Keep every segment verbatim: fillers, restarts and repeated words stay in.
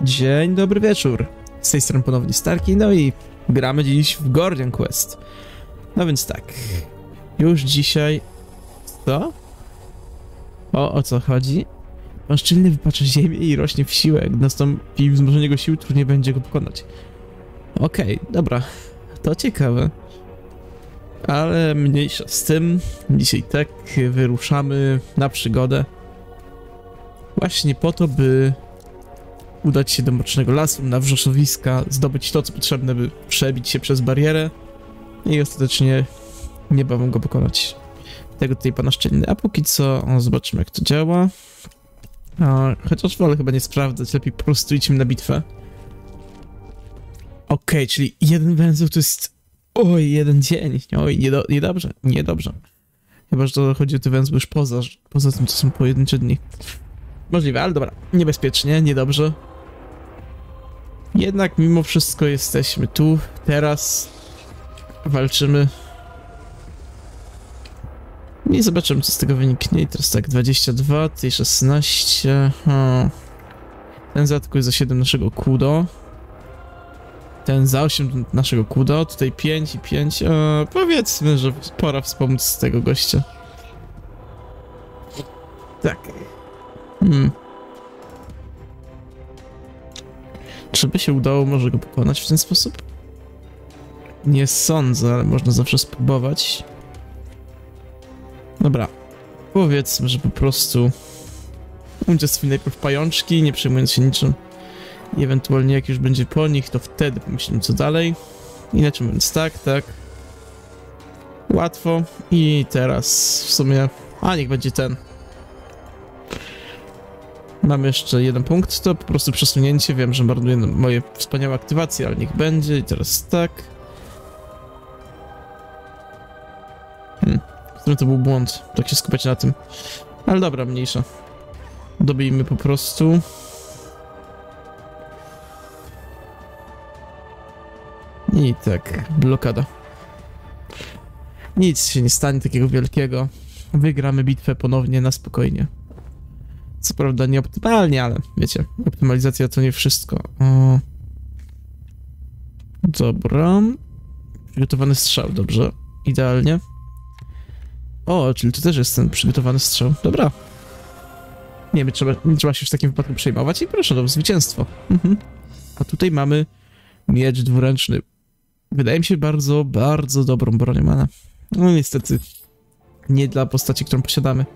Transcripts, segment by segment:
Dzień dobry wieczór. Z tej strony ponownie Starki, no i gramy dziś w Guardian Quest. No więc tak, już dzisiaj... Co? O, o co chodzi? Pan szczelny wypacza ziemię i rośnie w siłę. Gdy nastąpi wzmożenie jego siły, trudniej będzie go pokonać. Okej, okay, dobra. To ciekawe. Ale mniejsza z tym. Dzisiaj tak wyruszamy na przygodę. Właśnie po to, by udać się do Mrocznego Lasu, na wrzosowiska, zdobyć to, co potrzebne, by przebić się przez barierę i ostatecznie niebawem go pokonać. Tego tutaj pana szczelny. A póki co, o, zobaczymy, jak to działa. A, chociaż wolę chyba nie sprawdzać, lepiej po prostu idźmy na bitwę. Okej, okay, czyli jeden węzeł to jest... Oj, jeden dzień. Oj, niedo niedobrze, niedobrze. Chyba, że to chodzi o te węzły już poza, poza tym, to są pojedyncze dni. Możliwe, ale dobra, niebezpiecznie, niedobrze. Jednak mimo wszystko jesteśmy tu, teraz walczymy. I zobaczymy, co z tego wyniknie. I teraz tak, dwadzieścia dwa, tutaj szesnaście. O. Ten zaatakuje za siedem naszego kudo. Ten za osiem naszego kudo. Tutaj pięć i pięć. E, powiedzmy, że pora wspomóc z tego gościa. Tak. Hmm. Czy by się udało może go pokonać w ten sposób? Nie sądzę, ale można zawsze spróbować. Dobra. Powiedzmy, że po prostu unicestwi najpierw pajączki, nie przejmując się niczym. I ewentualnie jak już będzie po nich, to wtedy pomyślimy, co dalej. Inaczej mówiąc, tak, tak. Łatwo. I teraz w sumie... A, niech będzie ten. Mam jeszcze jeden punkt, to po prostu przesunięcie. Wiem, że marnuję moje wspaniałe aktywacje, ale niech będzie. I teraz tak. Hmm. To był błąd, tak się skupiać na tym. Ale dobra, mniejsza. Dobijmy po prostu. I tak, blokada. Nic się nie stanie takiego wielkiego. Wygramy bitwę ponownie na spokojnie. Co prawda nie optymalnie, ale wiecie, optymalizacja to nie wszystko. O. Dobra. Przygotowany strzał, dobrze. Idealnie. O, czyli to też jest ten przygotowany strzał. Dobra. Nie wiem, trzeba, nie trzeba się w takim wypadku przejmować i proszę, to zwycięstwo. Mhm. A tutaj mamy miecz dwuręczny. Wydaje mi się bardzo, bardzo dobrą bronią, ale no niestety nie dla postaci, którą posiadamy.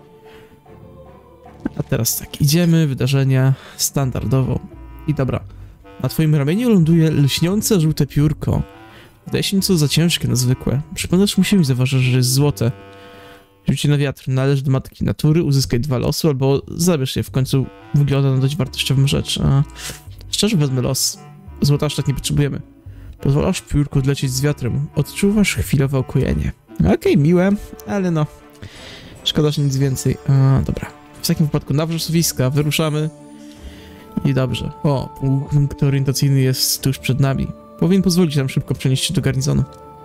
A teraz tak, idziemy, wydarzenia standardowo. I dobra, na twoim ramieniu ląduje lśniące żółte piórko. Wydaje się nieco za ciężkie na zwykłe. Przypominasz mu się i zauważysz, że jest złote. Rzuć je na wiatr, należy do matki natury, uzyskaj dwa losy, albo zabierz je, w końcu wygląda na dość wartościową rzecz. A szczerze wezmę los. Złota aż tak nie potrzebujemy. Pozwalasz piórku odlecieć z wiatrem. Odczuwasz chwilowe okojenie. Okej, okay, miłe, ale no... Szkoda, że nic więcej. A, dobra. W takim wypadku na wrzosowiska wyruszamy. I dobrze. O, punkt orientacyjny jest tuż przed nami. Powinien pozwolić nam szybko przenieść się do garnizonu.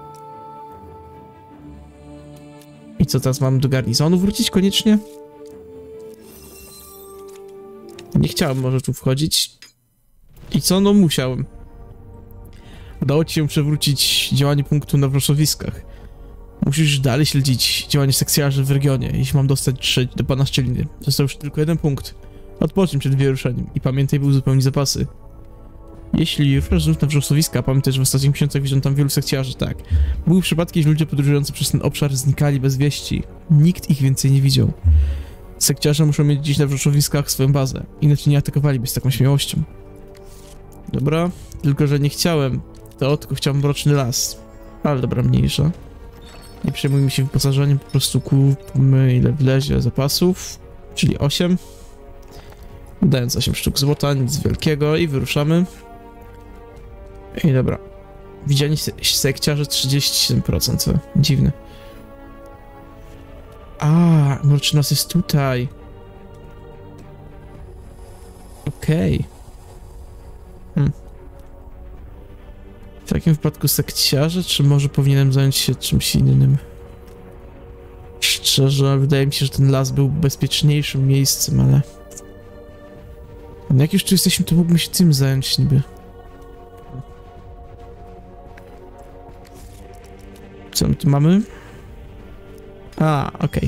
I co teraz mamy do garnizonu wrócić koniecznie? Nie chciałem może tu wchodzić. I co? No musiałem. Udało ci się przewrócić działanie punktu na wrzosowiskach. Musisz dalej śledzić działanie sekcjarzy w regionie, jeśli mam dostać do pana szczeliny. Został już tylko jeden punkt. Odpocznij przed wyruszeniem i pamiętaj, by uzupełnić zapasy. Jeśli ruszasz znów na wrzosowiska, pamiętaj, że w ostatnich miesiącach widziałem tam wielu sekcjarzy, tak. Były przypadki, że ludzie podróżujący przez ten obszar znikali bez wieści. Nikt ich więcej nie widział. Sekciarze muszą mieć dziś na wrzosowiskach swoją bazę, inaczej nie atakowaliby z taką śmiałością. Dobra, tylko że nie chciałem to, tylko chciałem Mroczny Las. Ale dobra, mniejsza. Nie przejmujmy się wyposażeniem, po prostu kupmy ile wlezie zapasów, czyli osiem. Dając osiem sztuk złota, nic wielkiego i wyruszamy. I dobra. Widziani se sekciarze trzydzieści siedem procent, co? Dziwne. A, Mroczny Las jest tutaj. Okej. Okay. Hmm. W takim wypadku sekciarze, czy może powinienem zająć się czymś innym? Szczerze, wydaje mi się, że ten las był bezpieczniejszym miejscem, ale... Jak już tu jesteśmy, to mógłbym się tym zająć niby. Co my tu mamy? A, okej. Okay.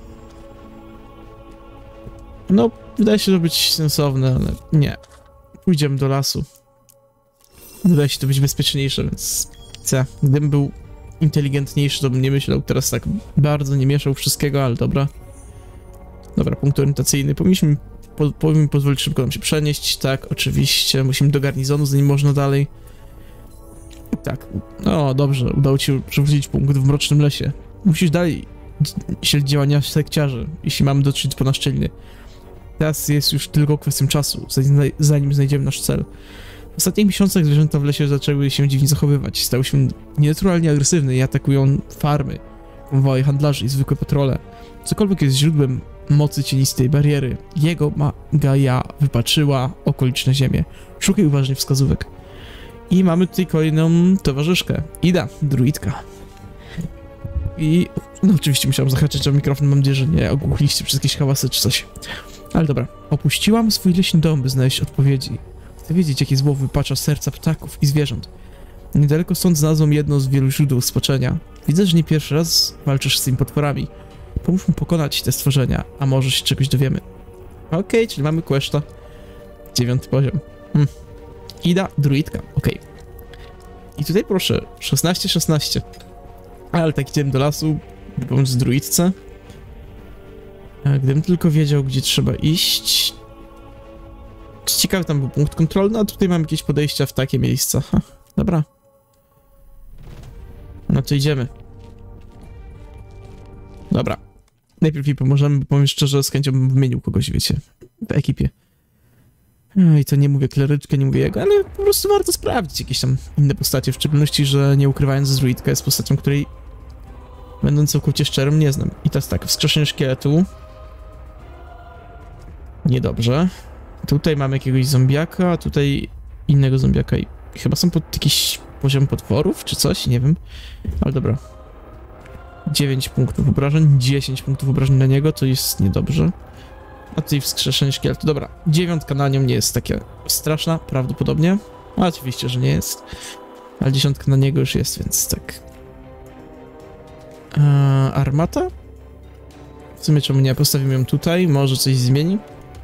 No, wydaje się to być sensowne, ale nie. Pójdziemy do lasu. Wydaje się to być bezpieczniejsze, więc... Co? Gdybym był inteligentniejszy, to bym nie myślał teraz tak bardzo, nie mieszał wszystkiego, ale dobra. Dobra, punkt orientacyjny. Powinniśmy, po, powinien pozwolić szybko nam się przenieść. Tak, oczywiście. Musimy do garnizonu, zanim można dalej. Tak. No, dobrze. Udało ci się przywrócić punkt w Mrocznym Lesie. Musisz dalej śledzić działania sekciarzy, jeśli mamy dotrzeć po naszczelny. Teraz jest już tylko kwestią czasu, zanim znajdziemy nasz cel. W ostatnich miesiącach zwierzęta w lesie zaczęły się dziwnie zachowywać. Stały się nienaturalnie agresywne i atakują farmy, konwoje handlarzy i zwykłe patrole. Cokolwiek jest źródłem mocy cienistej bariery, jego magia wypatrzyła okoliczne ziemię. Szukaj uważnie wskazówek. I mamy tutaj kolejną towarzyszkę. Ida, druidka. I no oczywiście musiałem zahaczyć o mikrofon, mam nadzieję, że nie ogłuchliście przez jakieś hałasy czy coś. Ale dobra, opuściłam swój leśny dom, by znaleźć odpowiedzi. Chcę wiedzieć, jakie zło wypacza serca ptaków i zwierząt. Niedaleko stąd znalazłam jedno z wielu źródeł spoczenia. Widzę, że nie pierwszy raz walczysz z tymi potworami. Pomóż mu pokonać te stworzenia, a może się czegoś dowiemy. Okej, okay, czyli mamy questa. Dziewiąty poziom. Hm. Ida, druidka, okej. Okay. I tutaj proszę, szesnaście szesnaście. Ale tak idziemy do lasu, by pomóc druidce. A gdybym tylko wiedział, gdzie trzeba iść... Ciekawy tam był punkt kontrolny, a tutaj mam jakieś podejścia w takie miejsca. Ha, dobra. No to idziemy. Dobra. Najpierw jej pomożemy, bo powiem szczerze, z chęcią bym wymienił kogoś, wiecie, w ekipie. No i to nie mówię kleryczkę, nie mówię jego, ale po prostu warto sprawdzić jakieś tam inne postacie, w szczególności, że nie ukrywając, że druidka jest postacią, której będąc całkowicie szczerym, nie znam. I teraz tak, wskrzeszenie szkieletu. Niedobrze. Tutaj mamy jakiegoś zombiaka, a tutaj innego zombiaka i chyba są pod jakiś poziom potworów, czy coś, nie wiem. Ale dobra. dziewięć punktów obrażeń, dziesięć punktów obrażeń na niego, to jest niedobrze. A tutaj wskrzeszenie szkieletu. Dobra, dziewiątka na nią nie jest taka straszna, prawdopodobnie. A oczywiście, że nie jest. Ale dziesiątka na niego już jest, więc tak. Eee, armata? W sumie czemu nie? Postawimy ją tutaj, może coś zmieni.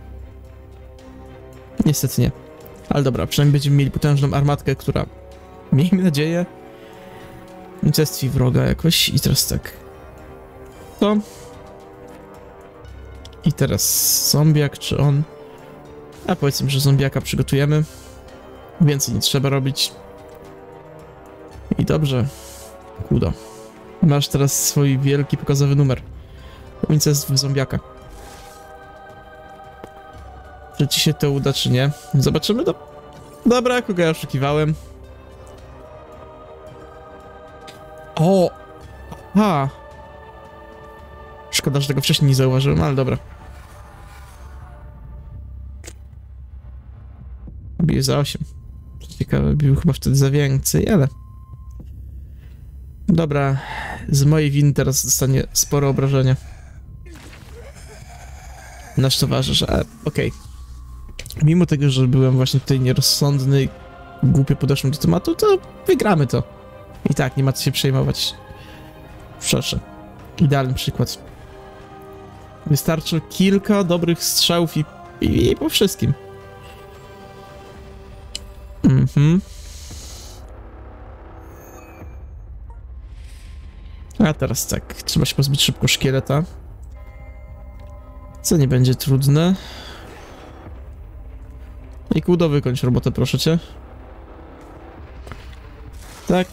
Niestety nie. Ale dobra, przynajmniej będziemy mieli potężną armatkę, która, miejmy nadzieję, unicestwi wroga jakoś. I teraz tak. To. I teraz zombiak, czy on? A powiedzmy, że zombiaka przygotujemy. Więcej nie trzeba robić. I dobrze. Kudo. Masz teraz swój wielki pokazowy numer. Unicestw zombiaka. Czy ci się to uda, czy nie? Zobaczymy. Do... Dobra, kogo ja oszukiwałem. O! Ha! Szkoda, że tego wcześniej nie zauważyłem, ale dobra. Bije za osiem. Ciekawe, bił chyba wtedy za więcej, ale... Dobra, z mojej winy teraz dostanie sporo obrażenia. Nasz towarzysz, ale okej. Okay. Mimo tego, że byłem właśnie tutaj nierozsądny i głupio podeszłem do tematu, to wygramy to. I tak, nie ma co się przejmować. Proszę. Idealny przykład. Wystarczy kilka dobrych strzałów i, i, i po wszystkim. Mhm. A teraz tak, trzeba się pozbyć szybko szkieleta. Co nie będzie trudne. I Kudo, wykończ robotę, proszę cię. Tak.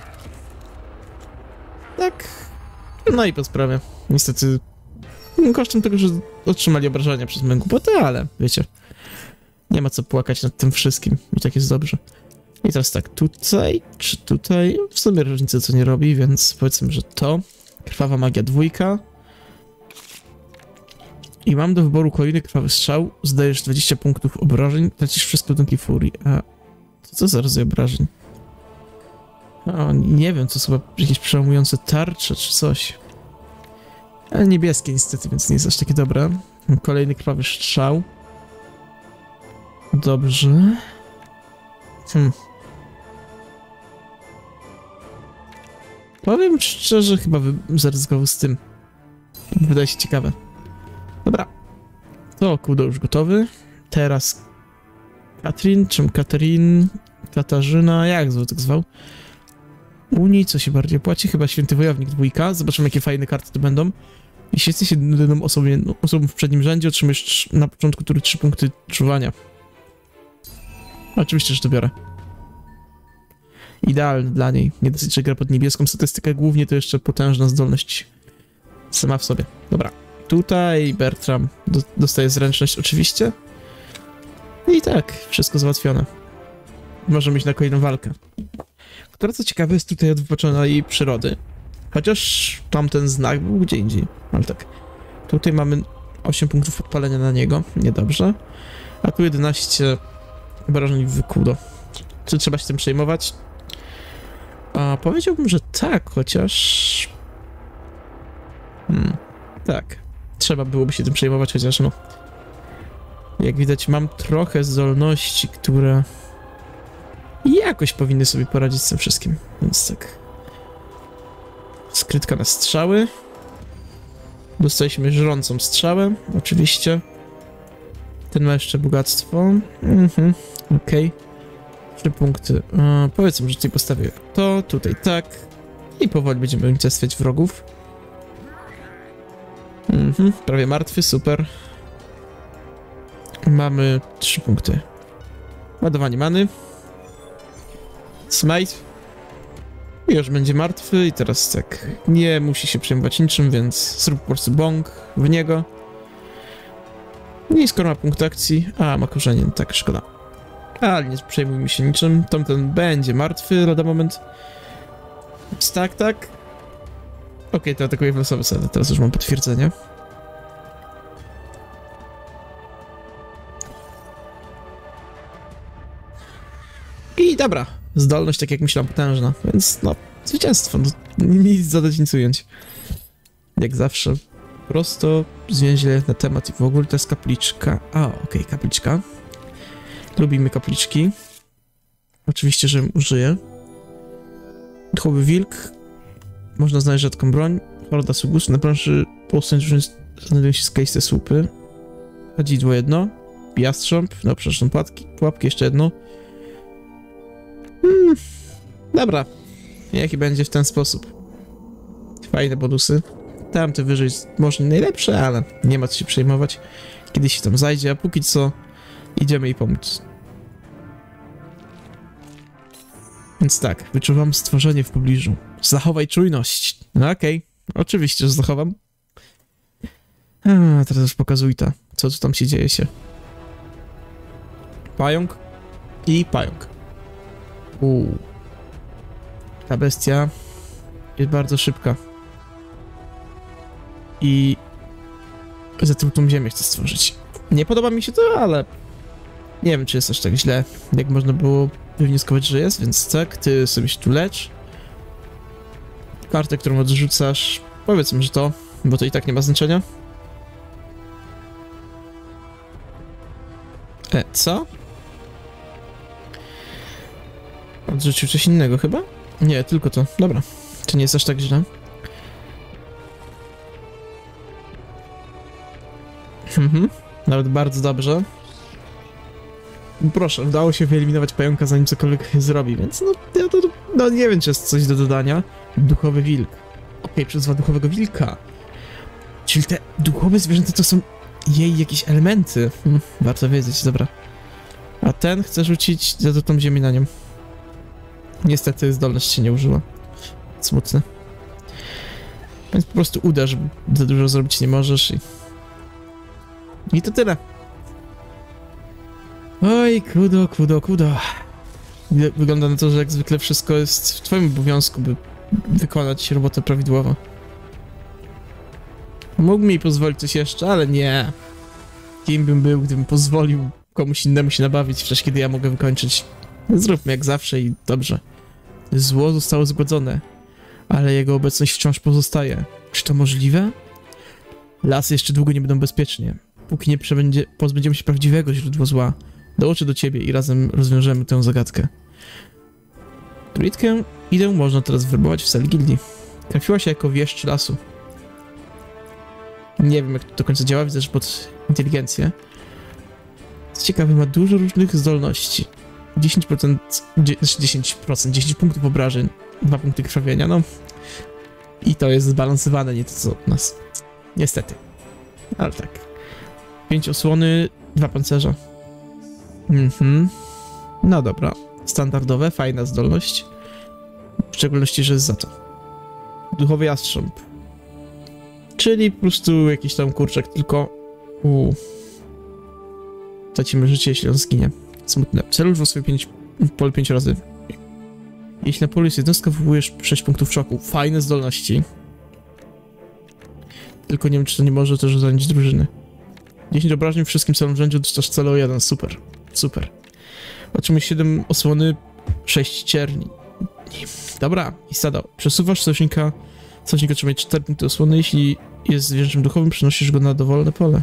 Tak. No i po sprawie. Niestety kosztem tego, że otrzymali obrażenia przez moją głupotę, ale wiecie, nie ma co płakać nad tym wszystkim i tak jest dobrze. I teraz tak, tutaj czy tutaj, w sumie różnicy co nie robi, więc powiedzmy, że to. Krwawa magia dwójka. I mam do wyboru kolejny krwawy strzał, zdajesz dwadzieścia punktów obrażeń, tracisz wszystko ładunki furii. A to co za rodzaj obrażeń? O, nie wiem, to są chyba jakieś przełamujące tarcze czy coś. Ale niebieskie niestety, więc nie jest aż takie dobre. Kolejny krwawy strzał. Dobrze. Hmm. Powiem szczerze, chyba bym zaryzykował z tym. Wydaje się ciekawe. Dobra. To kudo już gotowy. Teraz Katrin, czym Katarin, Katarzyna, jak zwał, tak zwał. Unii, co się bardziej opłaci? Chyba Święty Wojownik dwójka. Zobaczymy, jakie fajne karty to będą. Jeśli jesteś jedyną osobą, osobą w przednim rzędzie, otrzymujesz na początku tury trzy punkty czuwania. Oczywiście, że to biorę. Idealne dla niej. Nie dosyć, że gra pod niebieską statystykę, głównie to jeszcze potężna zdolność sama w sobie. Dobra. Tutaj Bertram do, dostaje zręczność oczywiście. I tak, wszystko załatwione. Możemy iść na kolejną walkę. Która, co ciekawe, jest tutaj od wypaczonej przyrody. Chociaż tamten znak był gdzie indziej. Ale tak. Tutaj mamy osiem punktów podpalenia na niego. Niedobrze. A tu jedenaście obrażeń w wykudo. Czy trzeba się tym przejmować? A powiedziałbym, że tak, chociaż... Hmm, tak. Trzeba byłoby się tym przejmować, chociaż no... Jak widać, mam trochę zdolności, które... jakoś powinny sobie poradzić z tym wszystkim, więc tak. Skrytka na strzały. Dostaliśmy żrącą strzałę, oczywiście. Ten ma jeszcze bogactwo. Mhm, okej. Okay. Trzy punkty. E, powiedzmy, że tutaj postawię to, tutaj tak. I powoli będziemy unicestwiać wrogów. Mhm, prawie martwy, super. Mamy trzy punkty. Ładowanie many. Smite. I już będzie martwy i teraz tak, nie musi się przejmować niczym, więc zrób po prostu bąk w niego. I skoro ma punkt akcji, a ma korzenie, tak, szkoda. Ale nie przejmujmy się niczym, tamten będzie martwy lada moment. Więc tak, tak. Okej, okay, to atakuje w losowy set, teraz już mam potwierdzenie. I dobra. Zdolność, tak jak myślałem, potężna, więc no, zwycięstwo, no, nic zadać, nic ująć. Jak zawsze, prosto, zwięźle na temat i w ogóle to jest kapliczka. A, okej, okay, kapliczka. Lubimy kapliczki. Oczywiście, że użyję. Duchowy wilk. Można znaleźć rzadką broń. Horda sugus. Na planszy postać znajdują się skaliste słupy. Kadzidło jedno. Jastrząb. No, przepraszam, pułapki, pułapki jeszcze jedno. Hmm, dobra. Jaki będzie w ten sposób. Fajne bonusy. Tamte wyżej może nie najlepsze, ale nie ma co się przejmować. Kiedyś się tam zajdzie, a póki co idziemy jej pomóc. Więc tak, wyczuwam stworzenie w pobliżu. Zachowaj czujność. No okej, okay. Oczywiście, że zachowam. A, teraz już pokazuj ta, co tu tam się dzieje się. Pająk i pająk. Uuu. Ta bestia jest bardzo szybka. I zatrutą ziemię chcę stworzyć. Nie podoba mi się to, ale nie wiem, czy jest aż tak źle, jak można było wywnioskować, że jest, więc tak, ty sobie się tu lecz. Kartę, którą odrzucasz, powiedzmy, że to, bo to i tak nie ma znaczenia. E, co? Odrzucił coś innego chyba? Nie, tylko to. Dobra. To nie jest aż tak źle. Mhm. Nawet bardzo dobrze. Proszę, udało się wyeliminować pająka, zanim cokolwiek zrobi, więc no, ja to, no nie wiem, czy jest coś do dodania. Duchowy wilk. Okej, okay, przyzwa duchowego wilka. Czyli te duchowe zwierzęta to są jej jakieś elementy. Hm, warto wiedzieć, dobra. A ten chce rzucić zatutą ziemię na nią. Niestety zdolność się nie użyła. Smutne. Więc po prostu uderz, bo za dużo zrobić nie możesz i... I to tyle. Oj, kudo, kudo, kudo. Wygląda na to, że jak zwykle wszystko jest w twoim obowiązku, by wykonać robotę prawidłowo. Mógł mi pozwolić coś jeszcze, ale nie. Kim bym był, gdybym pozwolił komuś innemu się nabawić, w czasie kiedy ja mogę wykończyć. Zróbmy jak zawsze i dobrze. Zło zostało zgładzone, ale jego obecność wciąż pozostaje. Czy to możliwe? Lasy jeszcze długo nie będą bezpiecznie, póki nie pozbędziemy się prawdziwego źródła zła. Dołączę do ciebie i razem rozwiążemy tę zagadkę. Druidkę idę można teraz werbować w sali gildii. Trafiła się jako wieszcz lasu. Nie wiem, jak to do końca działa, widzę, że pod inteligencję. Co ciekawe, ma dużo różnych zdolności. dziesięć procent, znaczy dziesięć procent, dziesięć punktów obrażeń, dwa punkty krwawienia, no. I to jest zbalansowane, nie to co u nas. Niestety. Ale tak. pięć osłony, dwa pancerza. Mhm. No dobra. Standardowe, fajna zdolność. W szczególności, że jest za to. Duchowy jastrząb. Czyli po prostu jakiś tam kurczak, tylko... Uuu. Tracimy życie, jeśli on zginie. Smutne. Celuj w swoje pięć, pole pięć razy. Jeśli na polu jest jednostka, wywołujesz sześć punktów szoku. Fajne zdolności. Tylko nie wiem, czy to nie może też zranić drużyny. dziesięć obrażeń wszystkim celom w rzędzie, dostasz cel o jeden. Super. Super. Otrzymuj siedem osłony, sześć cierni. Dobra, i sada. Przesuwasz sojusznika. Sojusznik otrzymuje cztery punkty osłony. Jeśli jest zwierzęciem duchowym, przenosisz go na dowolne pole.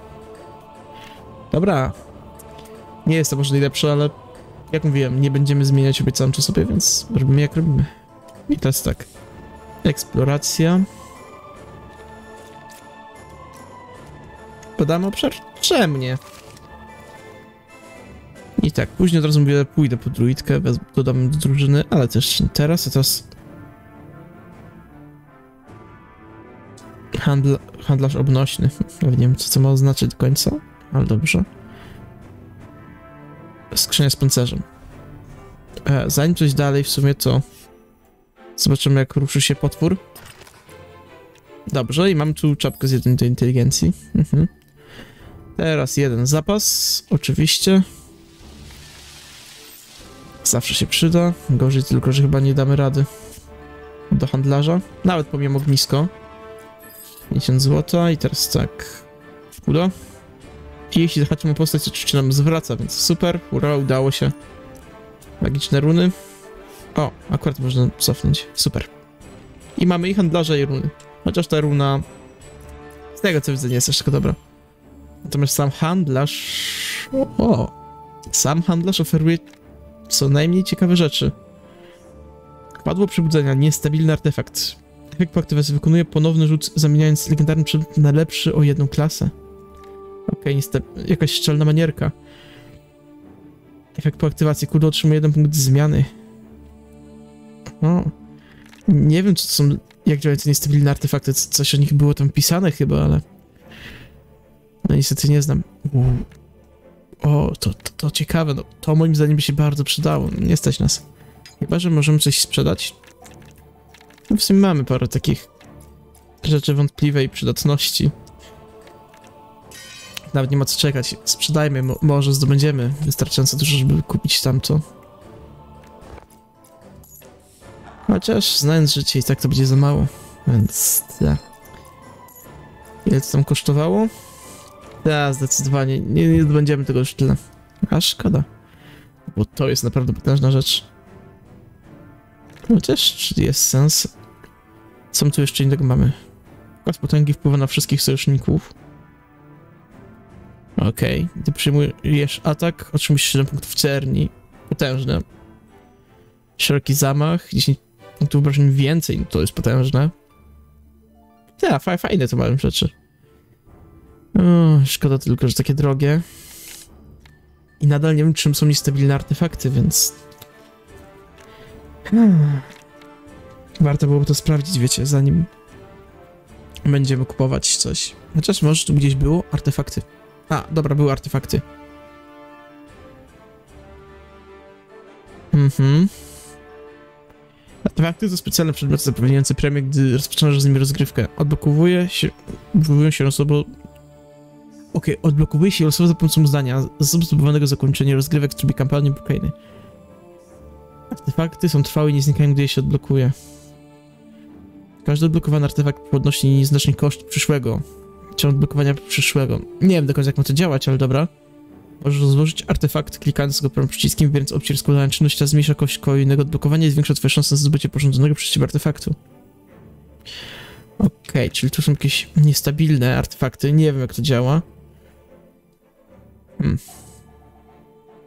Dobra. Nie jest to może najlepsze, ale jak mówiłem, nie będziemy zmieniać obiecałem to sobie, więc robimy jak robimy. I teraz tak. Eksploracja. Podamy obszar? Czemu nie? I tak, później od razu mówię, pójdę po druidkę, dodam do drużyny, ale też teraz, a teraz... Handl handlarz obnośny. Nie wiem, co to ma oznaczać do końca, ale dobrze. Skrzynia z pancerzem. E, zanim coś dalej, w sumie to... Zobaczymy, jak ruszy się potwór. Dobrze, i mam tu czapkę z jednej do inteligencji. Mhm. Teraz jeden zapas, oczywiście. Zawsze się przyda. Gorzej tylko, że chyba nie damy rady do handlarza. Nawet pomimo ognisko. pięćdziesiąt złota i teraz tak. Uda. I jeśli zahaczymy postać, to oczywiście nam zwraca, więc super. Ura, udało się. Magiczne runy. O, akurat można cofnąć. Super. I mamy i handlarza, i runy. Chociaż ta runa... Z tego co widzę, nie jest aż taka dobra. Natomiast sam handlarz... O! Sam handlarz oferuje co najmniej ciekawe rzeczy. Padło przebudzenia, niestabilny artefakt. Efekt po aktywacji wykonuje ponowny rzut, zamieniając legendarny przedmiot na lepszy o jedną klasę. Okej, okay, jakaś szczelna manierka. Efekt po aktywacji, kurde, otrzymuje jeden punkt zmiany. O. Nie wiem, co to są, jak działają te niestabilne artefakty, coś o nich było tam pisane chyba, ale... No niestety nie znam. Uu. O, to, to, to ciekawe, no to moim zdaniem by się bardzo przydało, nie stać nas. Chyba, że możemy coś sprzedać. No w sumie mamy parę takich rzeczy wątpliwej przydatności. Nawet nie ma co czekać, sprzedajmy, mo może zdobędziemy wystarczająco dużo, żeby kupić tamto. Chociaż znając życie i tak to będzie za mało, więc ja. Ile to tam kosztowało? Ja, zdecydowanie, nie, nie zdobędziemy tego już tyle. A szkoda. Bo to jest naprawdę potężna rzecz. Chociaż, czy jest sens? Co my tu jeszcze innego mamy? Kład potęgi wpływa na wszystkich sojuszników. Okej, okay. Gdy przyjmujesz atak, otrzymujesz siedem punktów cerni. Potężne. Szeroki zamach, dziesięć punktów obrażeń więcej, no to jest potężne. Tak, fa fajne to mają rzeczy. O, szkoda tylko, że takie drogie. I nadal nie wiem, czym są niestabilne artefakty, więc... Hmm. Warto byłoby to sprawdzić, wiecie, zanim będziemy kupować coś. Chociaż może tu gdzieś było artefakty. A, dobra, były artefakty. Mhm. Artefakty to specjalne przedmioty zapewniające premię, gdy rozpoczynasz z nimi rozgrywkę. Odblokowuje się... Odblokowują się losowo... Okej, okay, odblokowuje się losowo za pomocą zdania z zdobywanego zakończenia rozgrywek w trybie kampanii Bukainy. Artefakty są trwałe i nie znikają, gdy je się odblokuje. Każdy odblokowany artefakt podnosi nieznaczny koszt przyszłego. Czy odblokowania przyszłego. Nie wiem do końca, jak ma to działać, ale dobra. Możesz rozłożyć artefakt, klikając go prawym przyciskiem, wybierając opcję rozkładania czynności, a zmniejsza kość kolejnego odblokowania i zwiększa twoje szanse na zdobycie porządzonego przez ciebie artefaktu. Okej, okay, czyli tu są jakieś niestabilne artefakty. Nie wiem, jak to działa. Hmm.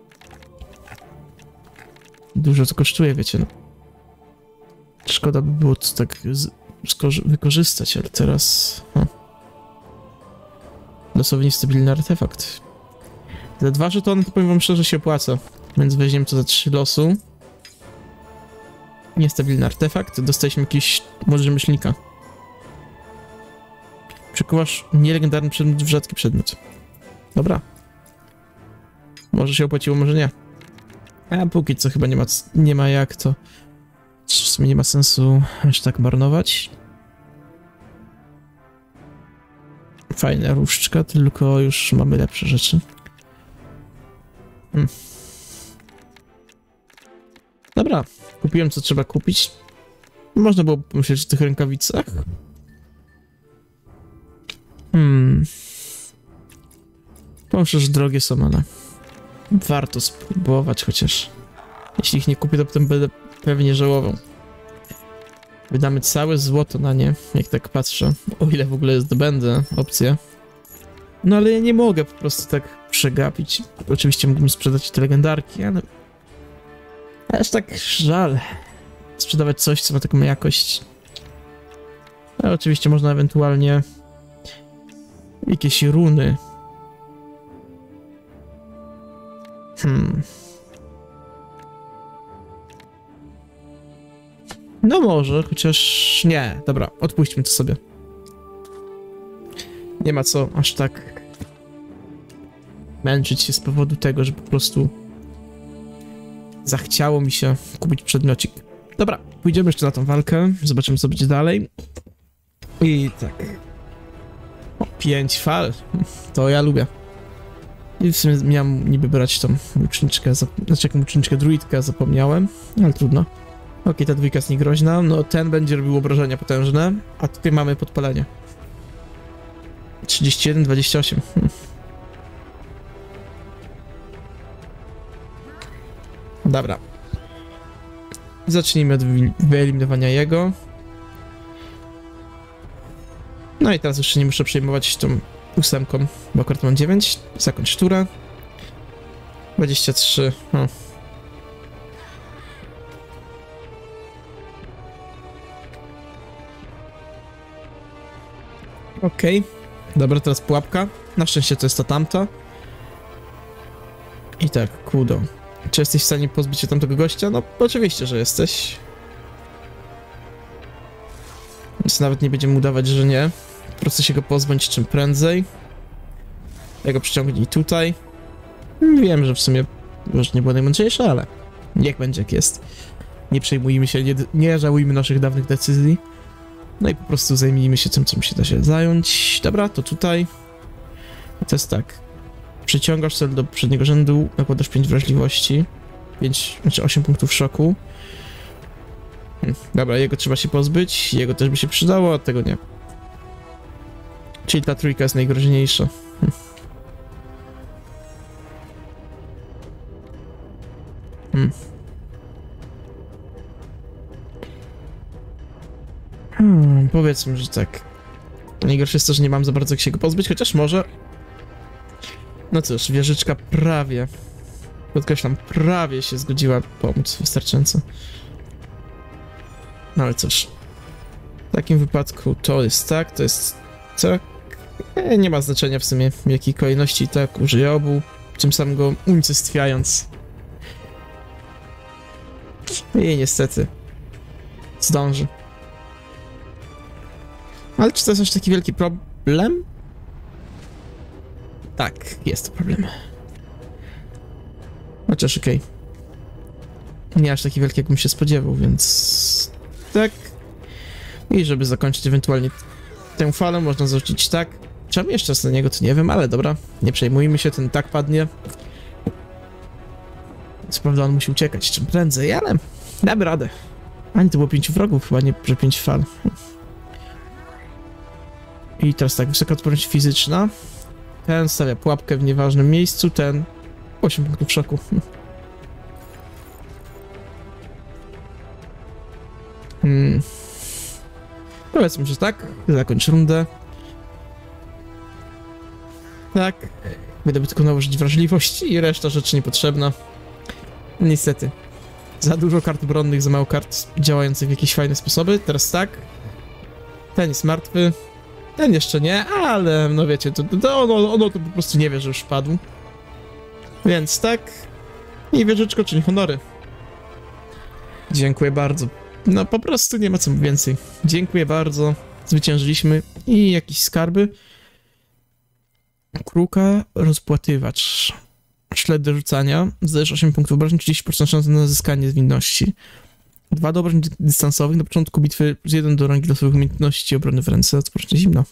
Dużo to kosztuje, wiecie, no. Szkoda by było to tak z, wykorzystać, ale teraz... No. Losowy niestabilny artefakt. Za dwa żetony to powiem wam szczerze się opłaca. Więc weźmiemy to za trzy losu. Niestabilny artefakt. Dostaliśmy jakiś mądry myślnika. Przekuwasz nielegendarny przedmiot w rzadki przedmiot. Dobra. Może się opłaciło, może nie. A póki co chyba nie ma, nie ma jak to. W sumie nie ma sensu aż tak marnować. Fajna różdżka, tylko już mamy lepsze rzeczy. Hmm. Dobra, kupiłem co trzeba kupić. Można było pomyśleć o tych rękawicach. Hmm. Powiem, że drogie są, ale warto spróbować chociaż. Jeśli ich nie kupię, to potem będę pewnie żałował. Wydamy całe złoto na nie, jak tak patrzę. O ile w ogóle zdobędę opcję. No ale ja nie mogę po prostu tak przegapić. Oczywiście mógłbym sprzedać te legendarki, ale... Aż tak żal sprzedawać coś, co ma taką jakość. Ale oczywiście można ewentualnie jakieś runy. Hmm. No może, chociaż nie. Dobra, odpuśćmy to sobie. Nie ma co aż tak męczyć się z powodu tego, że po prostu zachciało mi się kupić przedmiocik. Dobra, pójdziemy jeszcze na tą walkę, zobaczymy co będzie dalej. I tak. O, pięć fal. To ja lubię. I w sumie miałem niby brać tą łuczniczkę, znaczy jaką łuczniczkę, druidkę, zapomniałem, ale trudno. Okej, okay, ta dwójka jest niegroźna, no ten będzie robił obrażenia potężne, a tutaj mamy podpalenie. trzydzieści jeden, dwadzieścia osiem. Hm. Dobra. Zacznijmy od wyeliminowania jego. No i teraz jeszcze nie muszę przejmować tą ósemką, bo akurat mam dziewięć. Zakończ turę. dwadzieścia trzy. O. Okej. Okay. Dobra, teraz pułapka. Na szczęście to jest ta tamta. I tak, kudo. Czy jesteś w stanie pozbyć się tamtego gościa? No, oczywiście, że jesteś. Więc nawet nie będziemy udawać, że nie. Po prostu się go pozbądź czym prędzej. Ja go przyciągnij tutaj. Wiem, że w sumie może nie było najmądrzejsze, ale niech będzie jak jest. Nie przejmujmy się, nie, nie żałujmy naszych dawnych decyzji. No i po prostu zajmijmy się tym, czym się da się zająć. Dobra, to tutaj. I to jest tak. Przyciągasz cel do przedniego rzędu, nakładasz pięć wrażliwości. pięć, znaczy osiem punktów szoku. Hm, dobra, jego trzeba się pozbyć. Jego też by się przydało, a tego nie. Czyli ta trójka jest najgroźniejsza. Hm. Hmm. Hmm, powiedzmy, że tak. Najgorsze jest to, że nie mam za bardzo jak się go pozbyć, chociaż może... No cóż, wieżyczka prawie, podkreślam, prawie się zgodziła pomóc wystarczająco. No ale cóż. W takim wypadku to jest tak, to jest tak. E, nie ma znaczenia w sumie w jakiej kolejności, tak, użyję obu, tym samym go unicestwiając. I niestety zdąży. Ale czy to jest aż taki wielki problem? Tak, jest to problem. Chociaż okej. Okay. Nie aż taki wielki, jakbym się spodziewał, więc... Tak. I żeby zakończyć ewentualnie tę falę, można zarzucić tak. Czemu jeszcze raz na niego, to nie wiem, ale dobra. Nie przejmujmy się, ten tak padnie. Co prawda on musi uciekać czym prędzej, ale damy radę. Ani to było pięciu wrogów, chyba nie, że pięć fal. I teraz tak, wysoka odporność fizyczna. Ten stawia pułapkę w nieważnym miejscu, ten osiem punktów szoku. Hmm. Powiedzmy, że tak. Zakończ rundę. Tak. Będę tylko nałożyć wrażliwość i reszta rzeczy niepotrzebna. Niestety. Za dużo kart obronnych, za mało kart działających w jakieś fajne sposoby. Teraz tak. Ten jest martwy. Ten jeszcze nie, ale no wiecie, to, to ono, ono to po prostu nie wie, że już padł. Więc tak. I wieżyczko, czyli honory. Dziękuję bardzo. No po prostu nie ma co więcej. Dziękuję bardzo. Zwyciężyliśmy. I jakieś skarby. Kruka, rozpłatywacz. Szlet do rzucania. Zdajesz osiem punktów obrażeń, trzydzieści procent szans na zyskanie zwinności. Dwa do obrażeń dystansowych. Na początku bitwy z jeden do rangi losowych umiejętności obrony w ręce. Odpocznie zimno.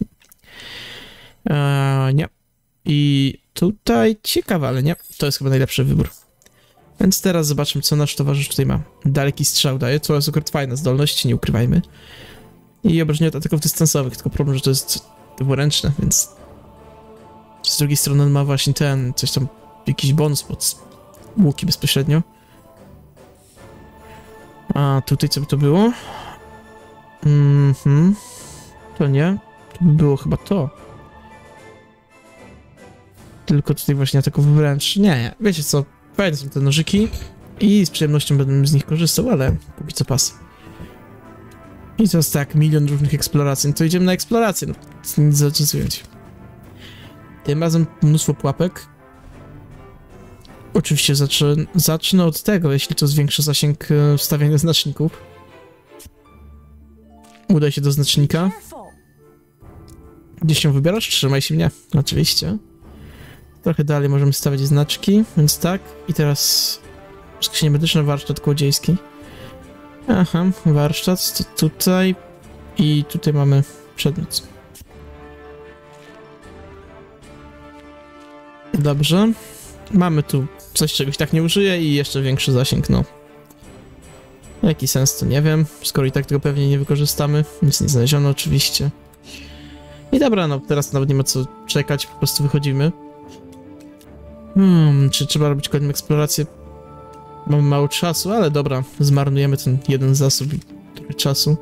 Eee, nie. I tutaj ciekawe, ale nie. To jest chyba najlepszy wybór. Więc teraz zobaczmy, co nasz towarzysz tutaj ma. Daleki strzał daje, to jest akurat fajna zdolność, nie ukrywajmy. I obrażenia od ataków dystansowych, tylko problem, że to jest dwuręczne, więc... Z drugiej strony on ma właśnie ten, coś tam, jakiś bonus pod łuki bezpośrednio. A tutaj co by to było? Mhm. To nie. To by było chyba to. Tylko tutaj właśnie ataków wręcz. Nie, nie. Wiecie co? Fajne są te nożyki i z przyjemnością będę z nich korzystał, ale póki co pas. I to jest tak, milion różnych eksploracji. No to idziemy na eksplorację, no nic zaczysując. Tym razem mnóstwo pułapek. Oczywiście zacznę, zacznę od tego, jeśli to zwiększy zasięg wstawiania znaczników. Udaj się do znacznika. Gdzie się wybierasz? Trzymaj się mnie. Oczywiście. Trochę dalej możemy stawiać znaczki, więc tak. I teraz skrzynie medyczne, warsztat kołodziejski. Aha, warsztat, to tutaj. I tutaj mamy przedmiot. Dobrze. Mamy tu coś, czegoś tak nie użyję i jeszcze większy zasięg, no. Jaki sens, to nie wiem. Skoro i tak tego pewnie nie wykorzystamy. Nic nie znaleziono oczywiście. I dobra, no teraz nawet nie ma co czekać, po prostu wychodzimy. Hmm, czy trzeba robić kolejną eksplorację? Mamy mało czasu, ale dobra, zmarnujemy ten jeden zasób i trochę czasu.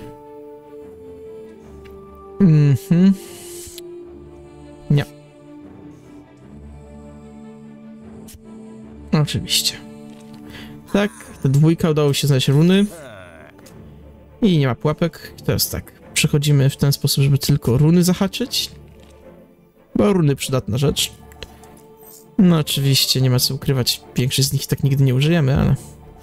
Mhm. Nie. Oczywiście. Tak, ta dwójka, udało się znaleźć runy. I nie ma pułapek. I teraz tak, przechodzimy w ten sposób, żeby tylko runy zahaczyć. Bo runy przydatna rzecz. No oczywiście, nie ma co ukrywać, większość z nich tak nigdy nie użyjemy, ale...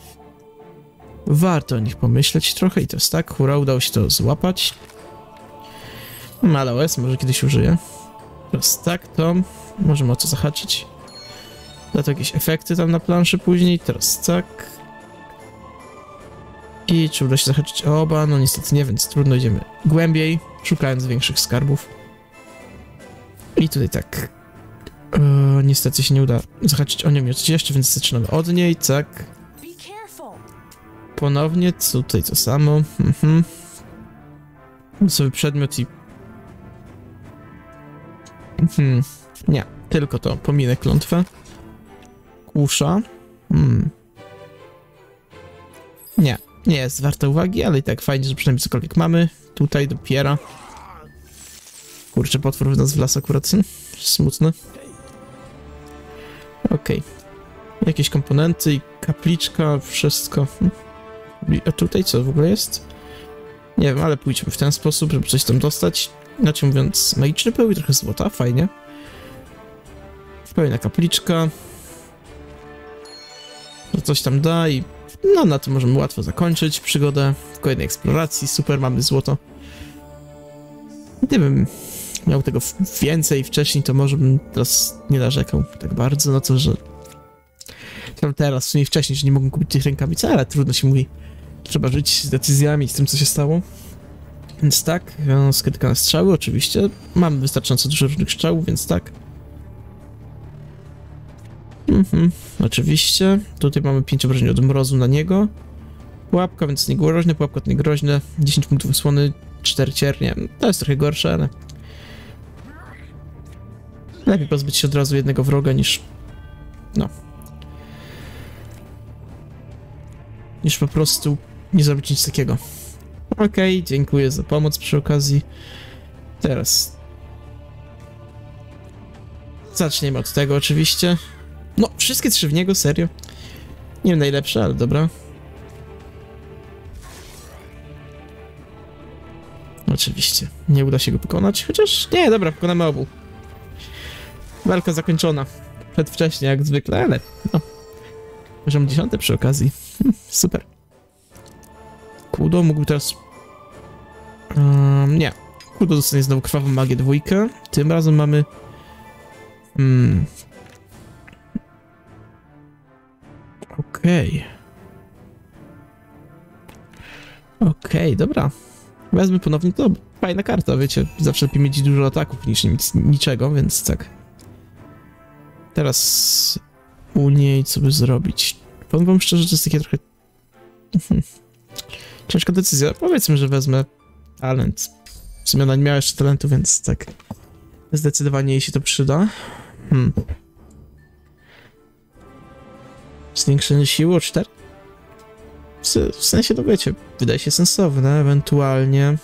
Warto o nich pomyśleć trochę i to jest tak, hura, udało się to złapać. Maloes, może kiedyś użyję. Teraz tak, to możemy o co zahaczyć. Da to jakieś efekty tam na planszy później, teraz tak. I czy uda się zahaczyć oba? No niestety nie, więc trudno, idziemy głębiej, szukając większych skarbów. I tutaj tak. Eee, niestety się nie uda zahaczyć o nią jeszcze, więc zaczynamy od niej, tak. Ponownie, tutaj to samo. Mhm. Sobie przedmiot i... Mhm. Nie, tylko to, pominę klątwę. Kusza. Hmm. Nie, nie jest warta uwagi, ale i tak fajnie, że przynajmniej cokolwiek mamy. Tutaj dopiero. Kurczę, potwór w nas wlazł akurat. Smutne. Okej. Okay. Jakieś komponenty i kapliczka, wszystko. A tutaj co w ogóle jest? Nie wiem, ale pójdźmy w ten sposób, żeby coś tam dostać. Inaczej mówiąc, magiczny pył i trochę złota, fajnie. Kolejna kapliczka. To coś tam da i no na tym możemy łatwo zakończyć przygodę w kolejnej eksploracji. Super, mamy złoto. Gdybym miał tego więcej wcześniej, to może bym teraz nie narzekał tak bardzo na to, że tam teraz, w sumie wcześniej, że nie mogłem kupić tych rękawic, ale trudno się mówi. Trzeba żyć z decyzjami i z tym, co się stało. Więc tak, skrytykane strzały oczywiście. Mamy wystarczająco dużo różnych strzałów, więc tak. Mhm, oczywiście. Tutaj mamy pięć obrażeń od mrozu na niego. Pułapka, więc nie groźne, pułapka to nie groźne. dziesięć punktów osłony, cztery ciernie. To jest trochę gorsze, ale... Lepiej pozbyć się od razu jednego wroga niż... No. Niż po prostu nie zrobić nic takiego. Okej, okay, dziękuję za pomoc przy okazji. Teraz... Zaczniemy od tego oczywiście. No, wszystkie trzy w niego, serio. Nie wiem, najlepsze, ale dobra. Nie uda się go pokonać, chociaż nie, dobra, pokonamy obu. Walka zakończona. Przedwcześnie, jak zwykle, ale no. Poziom dziesiąty przy okazji. Hm, super. Kudo mógł teraz... Um, nie. Kudo dostanie znowu krwawą magię dwójkę. Tym razem mamy... Hmm... Okej. Okay. Okej, okay, dobra. Wezmę ponownie, to fajna karta, wiecie. Zawsze lepiej mieć dużo ataków niż nic, niczego, więc tak. Teraz u niej co by zrobić? Powiem wam szczerze, że to jest takie trochę... Ciężka decyzja. Powiedzmy, że wezmę talent. W sumie ona nie miała jeszcze talentu, więc tak. Zdecydowanie jej się to przyda. Hmm. Zwiększenie siły o cztery? W, w sensie, to wiecie, wydaje się sensowne, ewentualnie...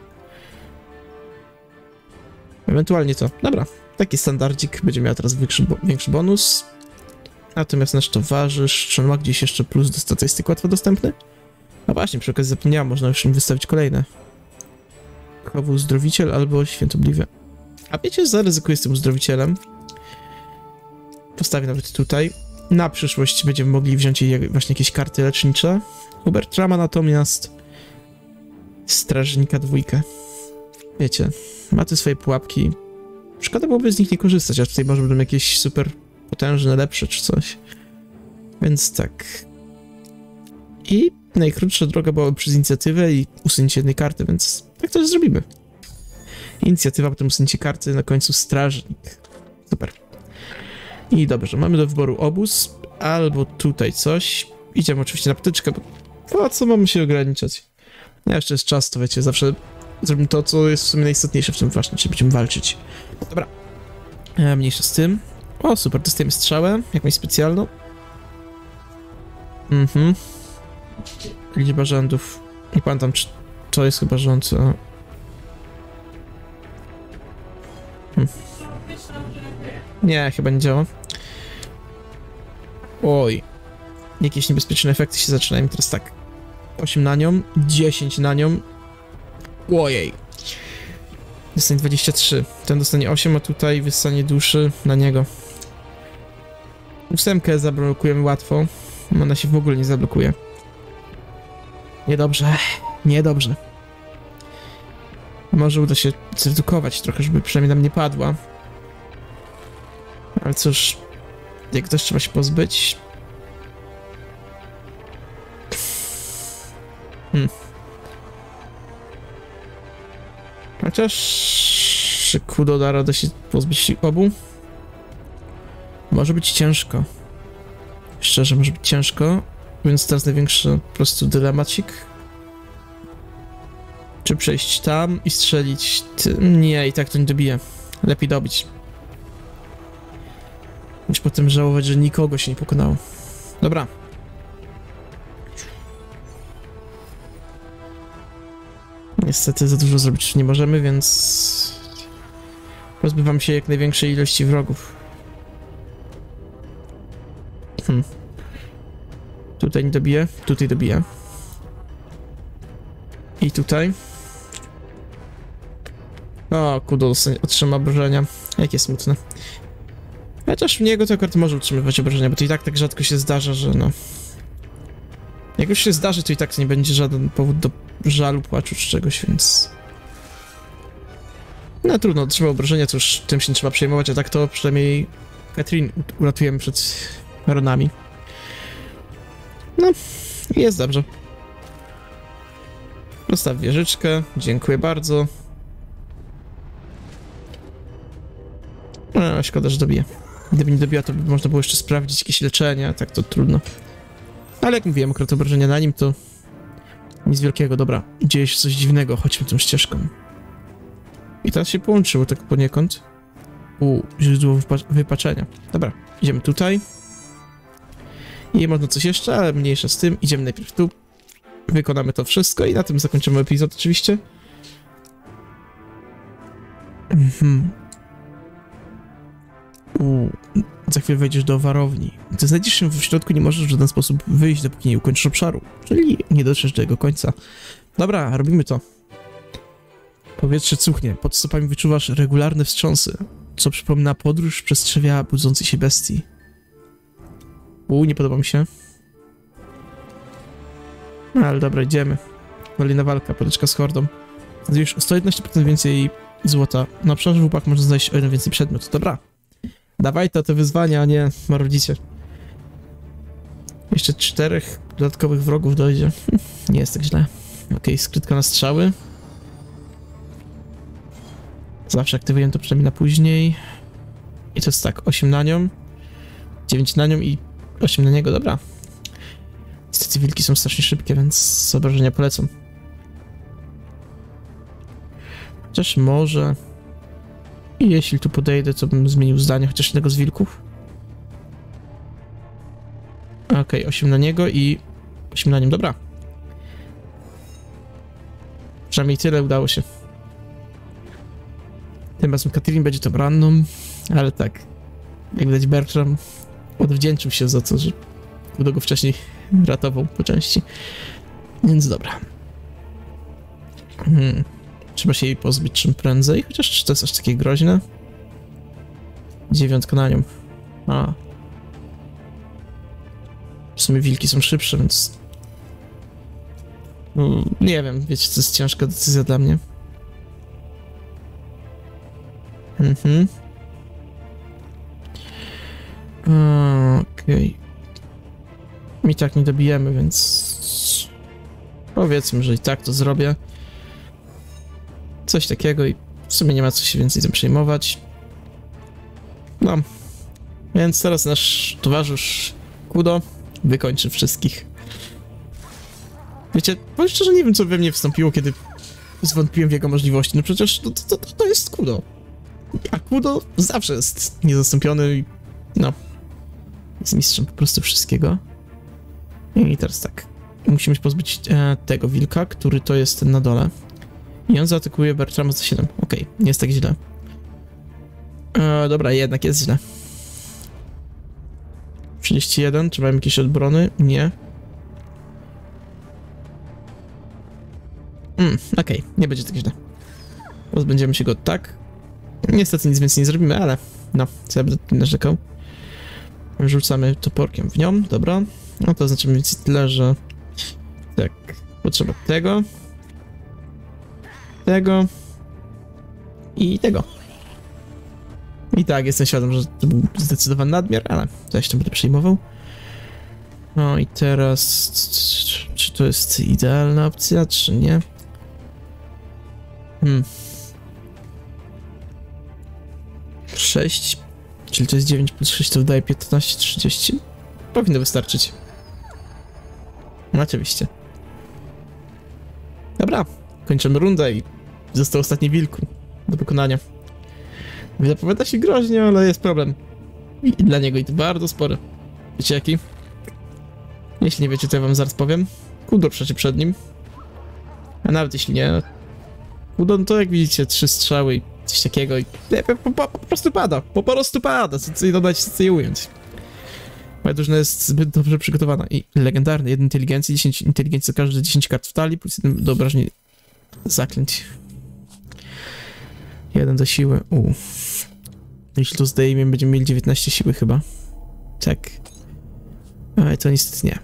Ewentualnie to. Dobra, taki standardzik będzie miał teraz większy, bo większy bonus. Natomiast nasz towarzysz, czy on ma gdzieś jeszcze plus do statystyk łatwo dostępny? No właśnie, przy okazji zapomniałem, można już im wystawić kolejne. Chowu uzdrowiciel albo świętobliwie. A wiecie, zaryzykuję z tym uzdrowicielem. Postawię nawet tutaj. Na przyszłość będziemy mogli wziąć jej właśnie jakieś karty lecznicze. Hubert ma natomiast strażnika dwójkę. Wiecie, ma tu swoje pułapki. Szkoda byłoby z nich nie korzystać, a tutaj może będą jakieś super potężne, lepsze czy coś. Więc tak. I najkrótsza droga byłaby przez inicjatywę i usunięcie jednej karty, więc tak to zrobimy. Inicjatywa, potem usunięcie karty, na końcu strażnik. Super. I dobrze, mamy do wyboru obóz, albo tutaj coś. Idziemy oczywiście na potyczkę, bo po co mamy się ograniczać? No jeszcze jest czas, to wiecie, zawsze zrobimy to, co jest w sumie najistotniejsze w tym właśnie, czyli będziemy walczyć. Dobra, e, mniejsza z tym. O, super, dostajemy strzałę, jakąś specjalną. Mhm. Liczba rzędów. Nie pamiętam, czy to jest chyba rząd. A... Hmm. Nie, chyba nie działa. Oj. Jakieś niebezpieczne efekty się zaczynają. Teraz tak. osiem na nią, dziesięć na nią. Ojej. Dostanie dwadzieścia trzy. Ten dostanie osiem, a tutaj wyssanie duszy na niego. Ósemkę zablokujemy łatwo. Ona się w ogóle nie zablokuje. Niedobrze. Niedobrze. Może uda się zredukować trochę, żeby przynajmniej nam nie padła. Ale cóż, jak też trzeba się pozbyć. Hmm. Chociaż Kudo da radę się pozbyć obu. Może być ciężko. Szczerze, może być ciężko. Więc teraz największy po prostu dylemacik. Czy przejść tam i strzelić tym? Nie, i tak to nie dobije. Lepiej dobić. Niż potem żałować, że nikogo się nie pokonało. Dobra. Niestety za dużo zrobić nie możemy, więc... pozbywam się jak największej ilości wrogów. Hmm. Tutaj nie dobiję, tutaj dobiję. I tutaj. O, Kudo otrzyma obrażenia. Jakie smutne. Chociaż w niego to akurat może utrzymywać obrażenia, bo to i tak tak rzadko się zdarza, że no... Jak już się zdarzy, to i tak nie będzie żaden powód do żalu, płaczu czy czegoś, więc... No trudno, otrzyma obrażenia, to już tym się nie trzeba przejmować, a tak to przynajmniej Katrin uratujemy przed Ronami. No, jest dobrze. Dostaw wieżyczkę, dziękuję bardzo. No, szkoda, że dobiję. Gdyby nie dobiła, to by można było jeszcze sprawdzić jakieś leczenie, a tak to trudno. Ale jak mówiłem, akurat obrażenia na nim to nic wielkiego. Dobra, dzieje się coś dziwnego, chodźmy tą ścieżką. I teraz się połączyło tak poniekąd. U, źródło wypa wypaczenia. Dobra, idziemy tutaj. I można coś jeszcze, ale mniejsza z tym. Idziemy najpierw tu. Wykonamy to wszystko i na tym zakończymy epizod oczywiście. Mhm. U, za chwilę wejdziesz do warowni. Gdy znajdziesz się w środku, nie możesz w żaden sposób wyjść, dopóki nie ukończysz obszaru. Czyli nie dotrzesz do jego końca. Dobra, robimy to. Powietrze cuchnie, pod stopami wyczuwasz regularne wstrząsy, co przypomina podróż przez trzewia budzącej się bestii. Uuu, nie podoba mi się. Ale dobra, idziemy. Kolejna walka, potyczka z hordą. Znajdujesz o sto jedenaście procent więcej złota. Na obszarze w można znaleźć o jeden więcej przedmiot. Dobra. Dawaj to te wyzwania, a nie marudzicie. Jeszcze czterech dodatkowych wrogów dojdzie. Nie jest tak źle. Okej, okay, skrytka na strzały. Zawsze aktywuję to przynajmniej na później. I to jest tak, osiem na nią, dziewięć na nią i osiem na niego, dobra. Niestety wilki są strasznie szybkie, więc obrażenia polecam. Chociaż może... I jeśli tu podejdę, to bym zmienił zdanie chociaż jednego z wilków. Okej, okay, osiem na niego i osiem na nim, dobra. Przynajmniej tyle udało się. Tym razem Caitlyn będzie to ranną, ale tak, jak widać Bertram odwdzięczył się za to, że kto go wcześniej ratował po części. Więc dobra. Hmm. Trzeba się jej pozbyć czym prędzej, chociaż czy to jest aż takie groźne? Dziewiątka na nią. A. W sumie wilki są szybsze, więc... No, nie wiem, wiecie, to jest ciężka decyzja dla mnie. Mhm. Okej. Okay. I tak nie dobijemy, więc... Powiedzmy, że i tak to zrobię. Coś takiego i w sumie nie ma co się więcej tym przejmować. No. Więc teraz nasz towarzysz Kudo wykończy wszystkich. Wiecie, powiem szczerze, nie wiem co we mnie wstąpiło, kiedy zwątpiłem w jego możliwości. No przecież to, to, to, to jest Kudo. A Kudo zawsze jest niezastąpiony i no, jest mistrzem po prostu wszystkiego. I teraz tak, musimy się pozbyć e, tego wilka, który to jest ten na dole. I on zaatakuje Bertrama za siedem. Okej, okay, nie jest tak źle. E, dobra, jednak jest źle. trzydzieści jeden, czy mam jakieś odbrony? Nie. Mm, okej, okay, nie będzie tak źle. Pozbędziemy się go tak. Niestety nic więcej nie zrobimy, ale no, co ja będę narzekał. Rzucamy toporkiem w nią, dobra. No to znaczy mniej więcej tyle, że tak, potrzeba tego, tego i tego. I tak, jestem świadom, że to był zdecydowany nadmiar, ale to ja się będę przejmował. No i teraz, czy to jest idealna opcja, czy nie? Hmm. sześć, czyli to jest dziewięć plus sześć, to wydaje piętnaście, trzydzieści. Powinno wystarczyć. No oczywiście. Dobra, kończymy rundę i został ostatni wilku do pokonania. Zapowiada się groźnie, ale jest problem. I dla niego i to bardzo spory. Wiecie jaki? Jeśli nie wiecie, to ja wam zaraz powiem. Kudo przecież przed nim. A nawet jeśli nie... Kudo, no to jak widzicie, trzy strzały i coś takiego i... Po, po, po, po prostu pada, po prostu pada, co, co dodać, co je ująć. Moja drużyna jest zbyt dobrze przygotowana i legendarny, jeden inteligencji, dziesięć inteligencji za każde dziesięć kart w talii, plus jeden do obrażeń zaklęć. jeden do siły, uuu. Jeśli to zdejmie, będziemy mieli dziewiętnaście siły chyba. Tak. Ale to niestety nie.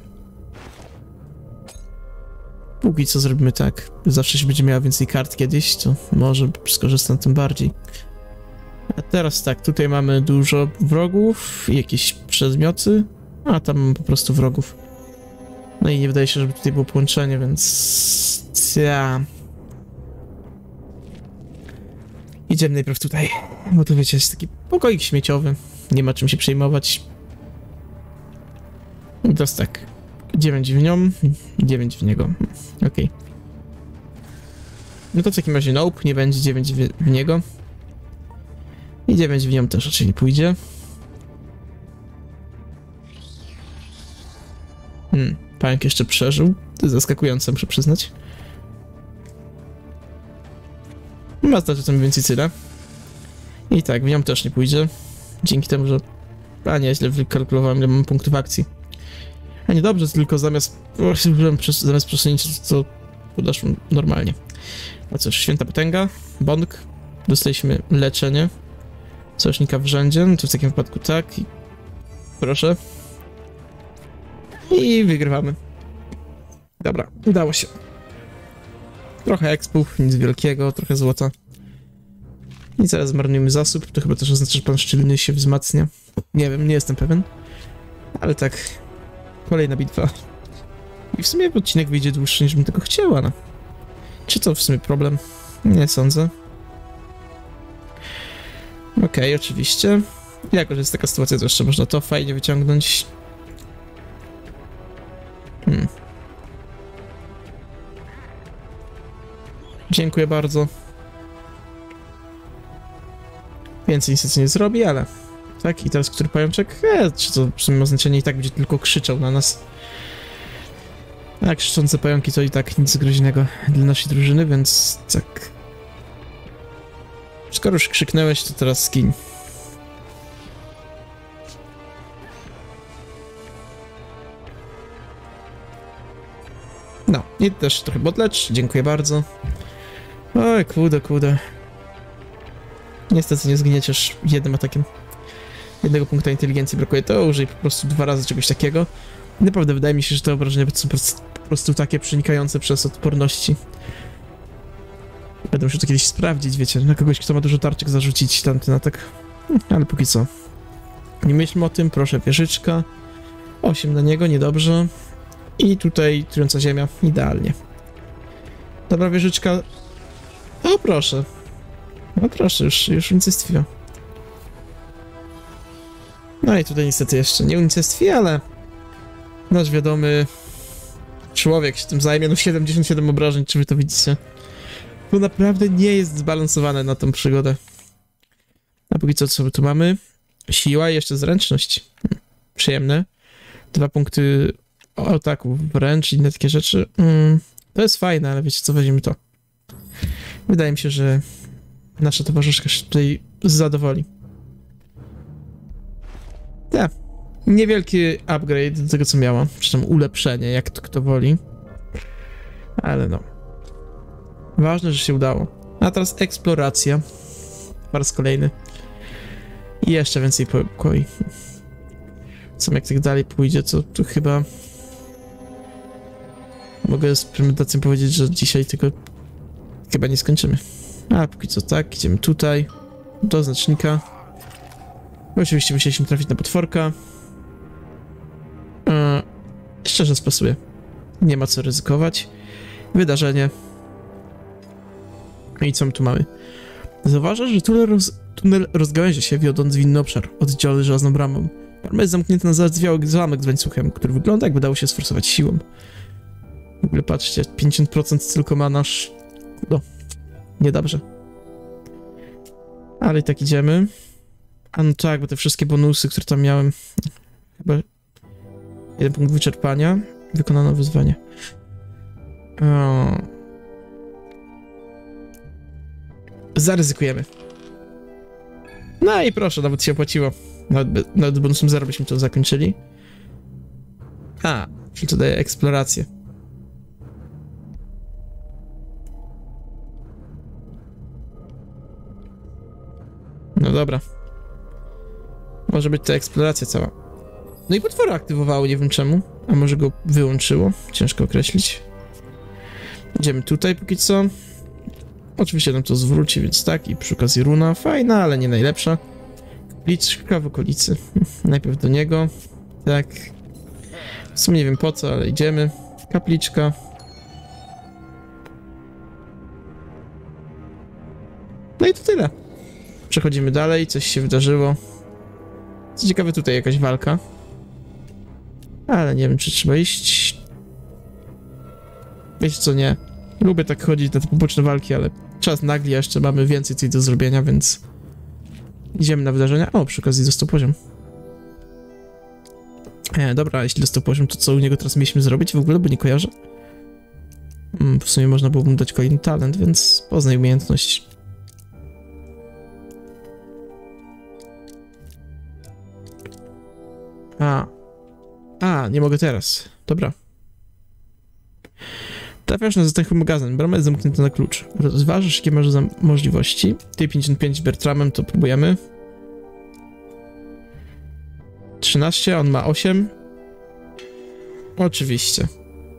Póki co zrobimy tak. Zawsze się będzie miała więcej kart kiedyś, to może skorzystam tym bardziej. A teraz tak, tutaj mamy dużo wrogów i jakieś przedmioty, a tam mamy po prostu wrogów. No i nie wydaje się, żeby tutaj było połączenie, więc... Ja... Idziemy najpierw tutaj, bo to wiecie, jest taki pokoik śmieciowy, nie ma czym się przejmować. I teraz tak, dziewięć w nią, dziewięć w niego, okej. Okay. No to w takim razie nope, nie będzie dziewięć w, w niego. I dziewięć w nią też raczej nie pójdzie. Hmm, pająk jeszcze przeżył, to jest zaskakujące, muszę przyznać. Ma znaczy to mniej więcej tyle. I tak, w nią też nie pójdzie. Dzięki temu, że... A nie, źle wykalkulowałem, ile mam punktów akcji. A nie dobrze, tylko zamiast... Zamiast przesunięcia to podeszłem normalnie. A cóż, święta potęga, bąk, dostaliśmy leczenie sojusznika w rzędzie, no to w takim wypadku tak i proszę. I wygrywamy. Dobra, udało się. Trochę expów, nic wielkiego, trochę złota. I zaraz zmarnujemy zasób, to chyba też oznacza, że pan Szczelny się wzmacnia. Nie wiem, nie jestem pewien. Ale tak, kolejna bitwa. I w sumie odcinek wyjdzie dłuższy niż bym tego chciała, no. Czy to w sumie problem? Nie sądzę. Okej, okay, oczywiście. Jako, że jest taka sytuacja, to jeszcze można to fajnie wyciągnąć. Hmm. Dziękuję bardzo. Więcej niestety nie zrobi, ale... Tak, i teraz który pajączek? E, czy to w sumie ma znaczenie, i tak będzie tylko krzyczał na nas. A krzyczące pająki to i tak nic groźnego dla naszej drużyny, więc tak... Skoro już krzyknęłeś, to teraz skin. No, i też trochę botlecz, dziękuję bardzo. Oj, kuda, kuda. Niestety nie zgnieciesz jednym atakiem. Jednego punkta inteligencji brakuje, to użyj po prostu dwa razy czegoś takiego. Naprawdę wydaje mi się, że te obrażenia są po prostu takie przenikające przez odporności. Będę musiał to kiedyś sprawdzić, wiecie, na kogoś, kto ma dużo tarczek, zarzucić tamten atak. Hm, ale póki co. Nie myślmy o tym, proszę, wieżyczka. osiem na niego, niedobrze. I tutaj trująca ziemia, idealnie. Dobra, wieżyczka. O, proszę. No proszę, już, już unicestwiła. No i tutaj niestety jeszcze nie unicestwi, ale nasz wiadomy człowiek się tym zajmie. No siedemdziesiąt siedem obrażeń, czy wy to widzicie? To naprawdę nie jest zbalansowane na tą przygodę. A póki co, co my tu mamy? Siła i jeszcze zręczność. Hmm, przyjemne. Dwa punkty ataku wręcz i inne takie rzeczy. Hmm, to jest fajne, ale wiecie co, weźmiemy to. Wydaje mi się, że nasza towarzyszka się tutaj zadowoli. Tak. Niewielki upgrade do tego, co miała. Czy tam ulepszenie, jak to kto woli. Ale no. Ważne, że się udało. A teraz eksploracja. Po raz kolejny. I jeszcze więcej pokoi. Co jak tak dalej pójdzie, to tu chyba... Mogę z premedytacją powiedzieć, że dzisiaj tylko... Chyba nie skończymy. A póki co tak, idziemy tutaj. Do znacznika. Oczywiście musieliśmy trafić na potworka. Eee, szczerze spasuję. Nie ma co ryzykować. Wydarzenie. I co my tu mamy? Zauważasz, że tunel, roz, tunel rozgałęzia się, wiodąc w inny obszar, oddzielony żelazną bramą. Brama jest zamknięta na zardzewiały zamek z łańcuchem, który wygląda, jakby dało się sforsować siłą. W ogóle patrzcie, pięćdziesiąt procent tylko ma nasz... No, niedobrze. Ale i tak idziemy. A no tak, bo te wszystkie bonusy, które tam miałem... Chyba... Jeden punkt wyczerpania. Wykonano wyzwanie. O... Zaryzykujemy. No i proszę, nawet się opłaciło. Nawet, nawet bonusem zero byśmy to zakończyli. A, czyli to daje eksplorację. No dobra. Może być to eksploracja cała. No i potwory aktywowało, nie wiem czemu. A może go wyłączyło? Ciężko określić. Idziemy tutaj póki co. Oczywiście nam to zwróci, więc tak. I przy okazji runa. Fajna, ale nie najlepsza. Kapliczka w okolicy. Najpierw do niego. Tak. W sumie nie wiem po co, ale idziemy. Kapliczka. No i to tyle. Przechodzimy dalej. Coś się wydarzyło. Co ciekawe, tutaj jakaś walka. Ale nie wiem, czy trzeba iść. Wiecie co, nie. Lubię tak chodzić na te poboczne walki, ale czas nagli, a jeszcze mamy więcej coś do zrobienia, więc... Idziemy na wydarzenia. O, przy okazji dostał poziom. E, dobra, jeśli dostał poziom, to co u niego teraz mieliśmy zrobić w ogóle, bo nie kojarzę. Hmm, w sumie można było mu dać kolejny talent, więc poznaj umiejętność. A. A, nie mogę teraz. Dobra. Trafiasz na zatęchły magazyn, brama jest zamknięta na klucz. Rozważasz, jakie masz za możliwości. Ty pięćdziesiąt pięć z Bertramem, to próbujemy. trzynaście, on ma osiem. Oczywiście.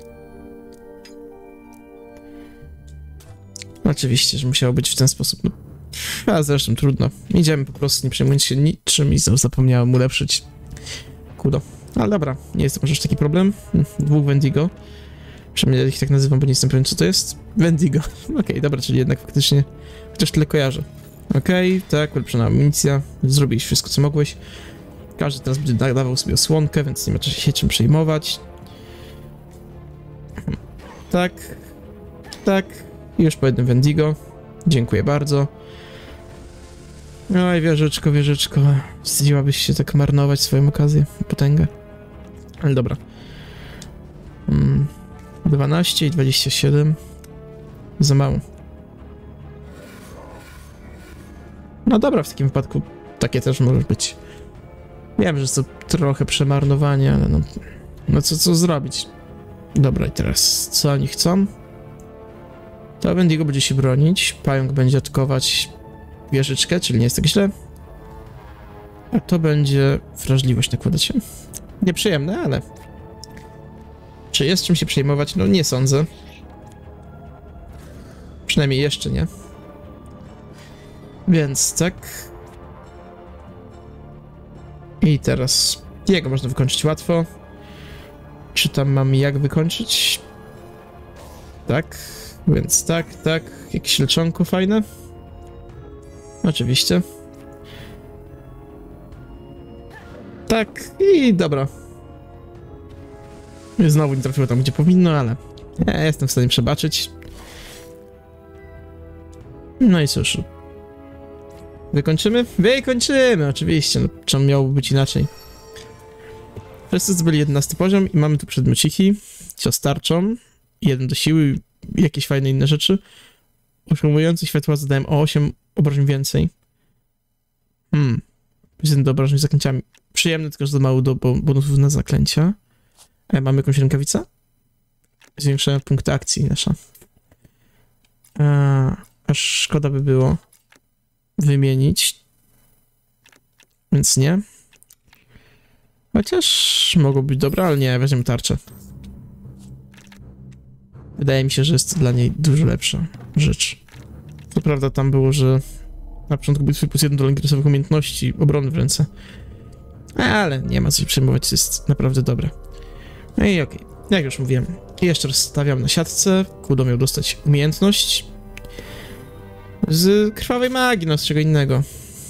Oczywiście, że musiało być w ten sposób. No, a zresztą trudno. Idziemy po prostu, nie przejmując się niczym i znowu zapomniałem ulepszyć. Kudo. Ale dobra, nie jest to może aż taki problem. Dwóch Wendigo. Przynajmniej ich tak nazywam, bo nie jestem pewien, co to jest. Wendigo. Okej, okay, dobra, czyli jednak faktycznie chociaż tyle kojarzę. Okej, okay, tak, ulepszona amunicja. Zrobiłeś wszystko, co mogłeś. Każdy teraz będzie dawał sobie osłonkę, więc nie ma się czym przejmować. Tak. Tak. I już po jednym Wendigo. Dziękuję bardzo. Oj, wieżyczko, wieżyczko. Wstydziłabyś się tak marnować swoją okazję, potęgę. Ale dobra. Hmm. dwanaście i dwadzieścia siedem. Za mało. No dobra, w takim wypadku takie też może być. Wiem, że to trochę przemarnowanie, ale no... No co, co zrobić? Dobra, i teraz co oni chcą? To Wendigo będzie się bronić, pająk będzie atakować wieżyczkę, czyli nie jest tak źle. A to będzie wrażliwość nakładać się. Nieprzyjemne, ale... Czy jest czym się przejmować? No nie sądzę. Przynajmniej jeszcze nie. Więc tak... I teraz jego można wykończyć łatwo. Czy tam mam jak wykończyć? Tak, więc tak, tak. Jakieś leczonko fajne? Oczywiście. Tak, i dobra. Znowu nie trafiło tam, gdzie powinno, ale ja jestem w stanie przebaczyć. No i cóż. Wykończymy? Wykończymy, oczywiście. No, czemu miałoby być inaczej? Wszyscy zdobyli jedenasty poziom i mamy tu przedmiociki. Cios tarczą. Jeden do siły i jakieś fajne inne rzeczy. Utrzymujący światła zadałem o osiem obrażeń więcej. Hmm. Jeden do obrażeń z zaklęciami. Przyjemne, tylko że za mało do bonusów na zaklęcia. E, mamy jakąś rękawicę? Zwiększają punkty akcji nasza. A, aż szkoda by było wymienić. Więc nie. Chociaż mogło być dobra, ale nie, weźmiemy tarczę. Wydaje mi się, że jest to dla niej dużo lepsza rzecz. Co prawda tam było, że na początku był twój plus jeden do langrysowych umiejętności obrony w ręce. Ale nie ma co się przejmować, to jest naprawdę dobre. No i okej, okay. Jak już mówiłem, jeszcze raz stawiam na siatce. Kudo miał dostać umiejętność z krwawej magii, no z czego innego.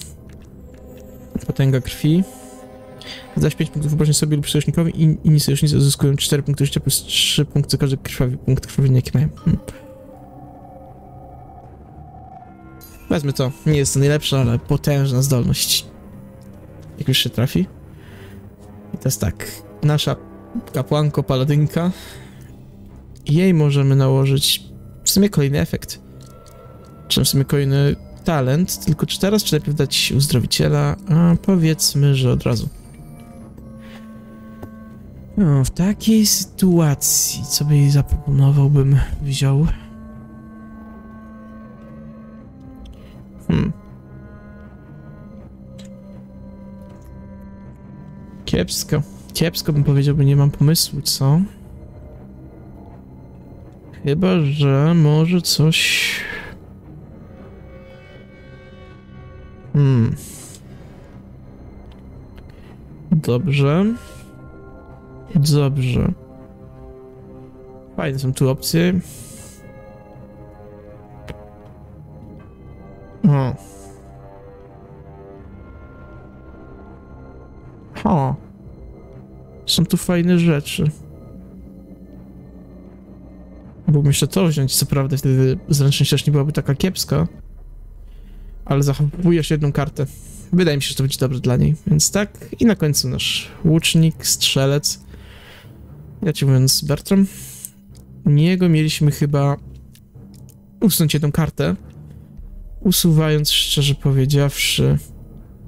Potęga krwi. Zaś pięć punktów obrażeń sobie lub sojusznikowi i inni sojusznicy uzyskują cztery punkty życia plus trzy punkty każdy krwawy punkt krwawienia, jaki mają. Hmm. Wezmę to. Nie jest to najlepsza, ale potężna zdolność. Jak już się trafi. I teraz tak. Nasza kapłanko, paladynka. Jej możemy nałożyć w sumie kolejny efekt. Czy w sumie kolejny talent. Tylko czy teraz, czy najpierw dać uzdrowiciela? A powiedzmy, że od razu. No, w takiej sytuacji, co by jej zaproponowałbym, wziął? Hmm. Kiepsko. Kiepsko bym powiedział, bo nie mam pomysłu, co? Chyba, że może coś... Hmm. Dobrze. Dobrze. Fajne są tu opcje. O. O. Są tu fajne rzeczy. Mógłbym jeszcze to wziąć, co prawda wtedy zręczność też nie byłaby taka kiepska. Ale zachowujesz jedną kartę. Wydaje mi się, że to będzie dobre dla niej. Więc tak. I na końcu nasz łucznik, strzelec. Ja ci mówiąc, Bertram. U niego mieliśmy chyba usunąć jedną kartę. Usuwając, szczerze powiedziawszy,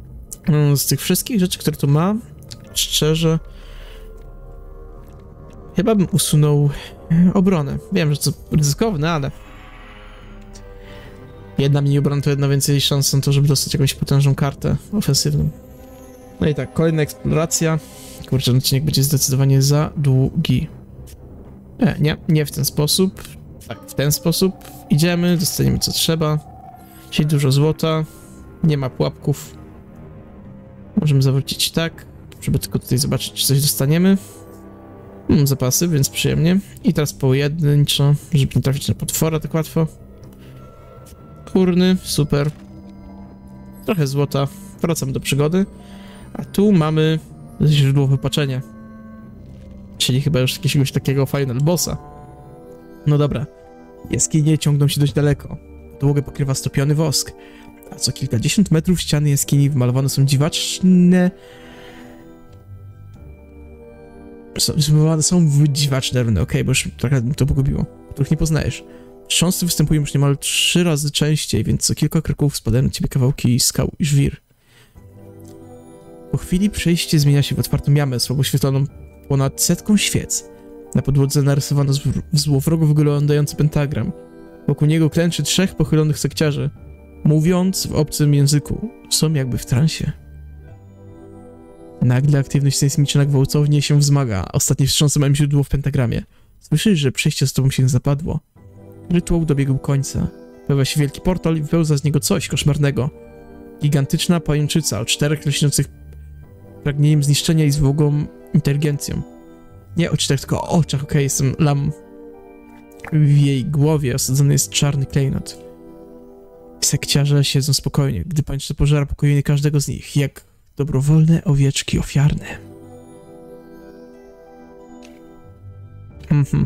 z tych wszystkich rzeczy, które tu ma, szczerze, Chyba bym usunął obronę. Wiem, że to ryzykowne, ale... Jedna mniej obrona to jedna więcej szans na to, żeby dostać jakąś potężną kartę ofensywną. No i tak, kolejna eksploracja. Kurczę, ten odcinek będzie zdecydowanie za długi. E, nie, nie w ten sposób. Tak, w ten sposób. Idziemy, dostaniemy co trzeba. Dzisiaj dużo złota. Nie ma pułapków. Możemy zawrócić tak, żeby tylko tutaj zobaczyć, czy coś dostaniemy. Mam zapasy, więc przyjemnie. I teraz pojedynczo, żeby nie trafić na potwora tak łatwo. Kurny, super. Trochę złota. Wracam do przygody. A tu mamy źródło wypaczenia. Czyli chyba już jakiegoś takiego final bossa. No dobra. Jaskinie ciągną się dość daleko. Podłogę pokrywa stopiony wosk. A co kilkadziesiąt metrów ściany jaskini wymalowane są dziwaczne... Wymalowane są w dziwaczne runy. Okej, okay, bo już trochę mi to pogubiło. Których nie poznajesz. Wstrząsy występują już niemal trzy razy częściej, więc co kilka kroków spadają na ciebie kawałki skał i żwir. Po chwili przejście zmienia się w otwartą jamę, słabo oświetloną ponad setką świec. Na podłodze narysowano złowrogo wyglądający pentagram. Wokół niego klęczy trzech pochylonych sekciarzy, mówiąc w obcym języku. Są jakby w transie. Nagle aktywność sejsmiczna gwałtownie się wzmaga. Ostatnie wstrząsy mają źródło w pentagramie. Słyszysz, że przejście z tobą się zapadło. Rytuał dobiegł końca. Pojawia się wielki portal i wypełza z niego coś koszmarnego. Gigantyczna pajęczyca o czterech lśniących pragnieniem zniszczenia i złogą inteligencją. Nie o czterech, tylko o oczach, okej, okay, jestem lam. W jej głowie osadzony jest czarny klejnot. Sekciarze siedzą spokojnie, gdy pajęczyca pożera pokoju każdego z nich, jak dobrowolne owieczki ofiarne. Mhm.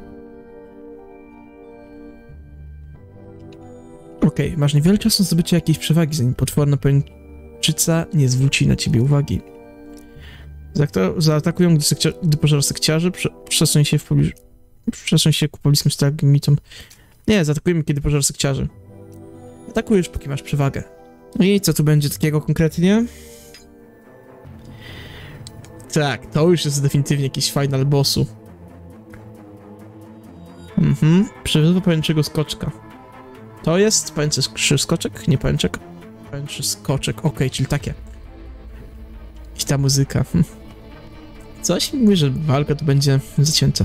Okej, okay, masz niewiele czasu na zdobycie jakiejś przewagi, zanim potworna pajęczyca nie zwróci na ciebie uwagi. Zaatakują, gdy, sekcia gdy pożar sekciarzy, przesuń się w pobliżu... Przesuń się ku pobliskim stalagmitom. Nie, zaatakujemy, kiedy pożar sekciarzy. Atakujesz, póki masz przewagę. No i co tu będzie takiego konkretnie? Tak, to już jest definitywnie jakiś final bossu. Mhm, przewywa pajęczego skoczka. To jest pajęczy skoczek? Nie pajęczek? Pajęczy skoczek, okej, okay, czyli takie. I ta muzyka. Hm. Coś mi mówi, że walka tu będzie zacięta.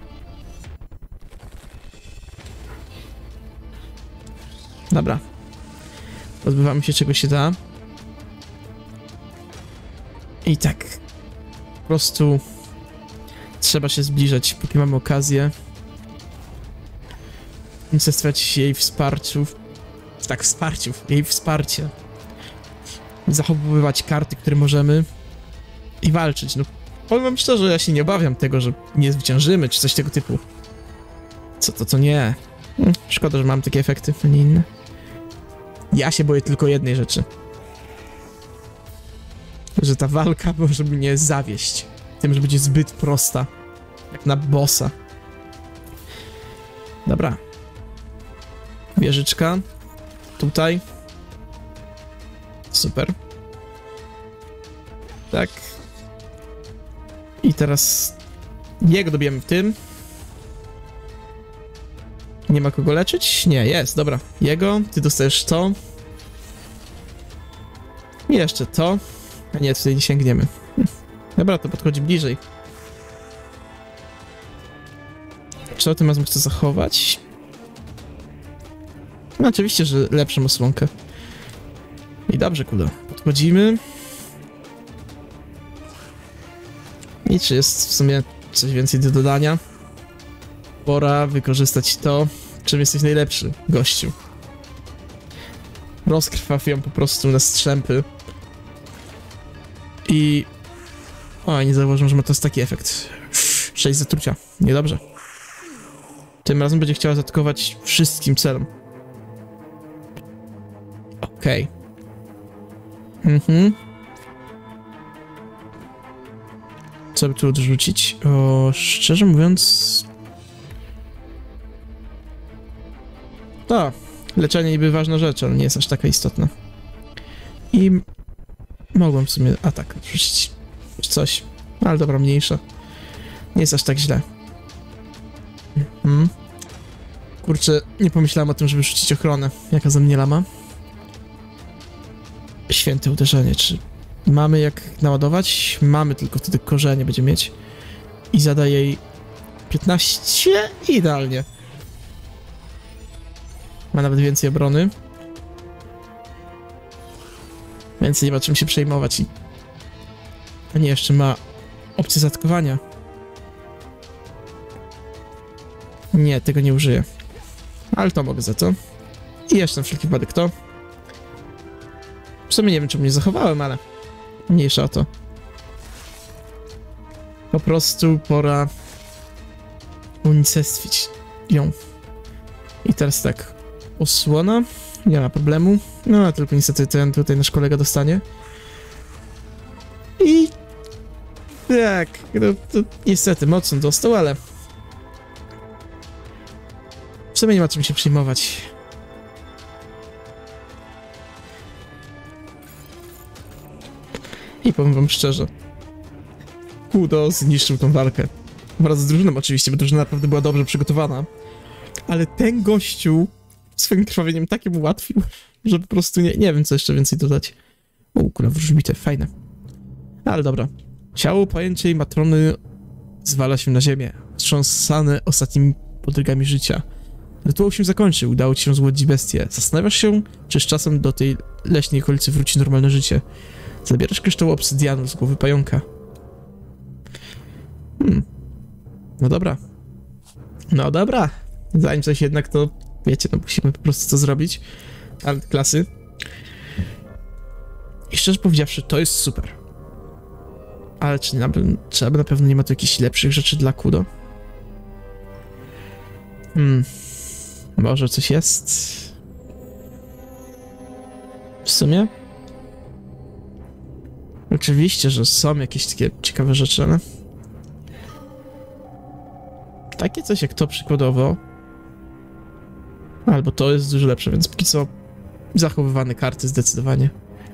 Dobra. Pozbywamy się czego się da. I tak. Po prostu trzeba się zbliżać, póki mamy okazję. Unicestwiać jej wsparciu. Tak, wsparciu. Jej wsparcie. Zachowywać karty, które możemy. I walczyć. No, powiem wam szczerze, ja się nie obawiam tego, że nie zwyciężymy, czy coś tego typu. Co to, co nie. Hm, szkoda, że mam takie efekty, a nie inne. Ja się boję tylko jednej rzeczy. Że ta walka może mnie zawieść. Tym, że będzie zbyt prosta. Jak na bossa. Dobra. Wieżyczka. Tutaj. Super. Tak. I teraz jego dobijemy w tym. Nie ma kogo leczyć? Nie, jest, dobra. Jego, ty dostajesz to. I jeszcze to. A nie, tutaj nie sięgniemy. Hm. Dobra, to podchodzi bliżej. Czy o tym razem chcę zachować? No oczywiście, że lepszą osłonkę. I dobrze, kuda. Podchodzimy. I czy jest w sumie coś więcej do dodania? Pora wykorzystać to, czym jesteś najlepszy, gościu. Rozkrwaw ją po prostu na strzępy. I... O, nie zauważyłem, że ma to taki efekt. sześć zatrucia. Niedobrze. Tym razem będzie chciała zaatakować wszystkim celom. Okej. Okay. Mhm. Co by tu odrzucić? O, szczerze mówiąc... To, leczenie niby ważna rzecz, ale nie jest aż taka istotna. I... Mogłem w sumie atak odrzucić. Coś. Ale dobra, mniejsza. Nie jest aż tak źle. Kurczę, nie pomyślałem o tym, żeby rzucić ochronę. Jaka ze mnie lama? Święte uderzenie, czy mamy jak naładować? Mamy, tylko wtedy korzenie będzie mieć. I zada jej piętnaście? Idealnie. Ma nawet więcej obrony. Więc nie ma czym się przejmować. I... A nie, jeszcze ma opcję zaatakowania. Nie, tego nie użyję. Ale to mogę za to. I jeszcze na wszelki wypadek to. W sumie nie wiem, czemu nie zachowałem, ale mniejsza o to. Po prostu pora unicestwić ją. I teraz tak. Osłona. Nie ma problemu. No, tylko niestety ten tutaj nasz kolega dostanie. I... Tak, no, to niestety mocno dostał, ale... W sumie nie ma czym się przejmować. I powiem wam szczerze. Kudo zniszczył tą walkę. Wraz z drużyną oczywiście, bo drużyna naprawdę była dobrze przygotowana. Ale ten gościu swoim krwawieniem takim ułatwił, że po prostu nie, nie wiem co jeszcze więcej dodać. O, kurwa, wróżbite, fajne. Ale dobra. Ciało pajęczej matrony zwala się na ziemię, wstrząsane ostatnimi podrygami życia. Rytuał się zakończył, udało ci się zgładzić bestię. Zastanawiasz się, czy z czasem do tej leśnej okolicy wróci normalne życie. Zabierasz kryształ obsydianu z głowy pająka. Hmm. No dobra. No dobra. Zanim coś jednak, to wiecie, no musimy po prostu to zrobić. Ale klasy. I szczerze powiedziawszy, to jest super. Ale czy, na, czy na pewno nie ma tu jakichś lepszych rzeczy dla Kudo? Hmm. Może coś jest? W sumie? Oczywiście, że są jakieś takie ciekawe rzeczy, ale... Takie coś jak to przykładowo. Albo to jest dużo lepsze, więc póki co zachowywane karty zdecydowanie.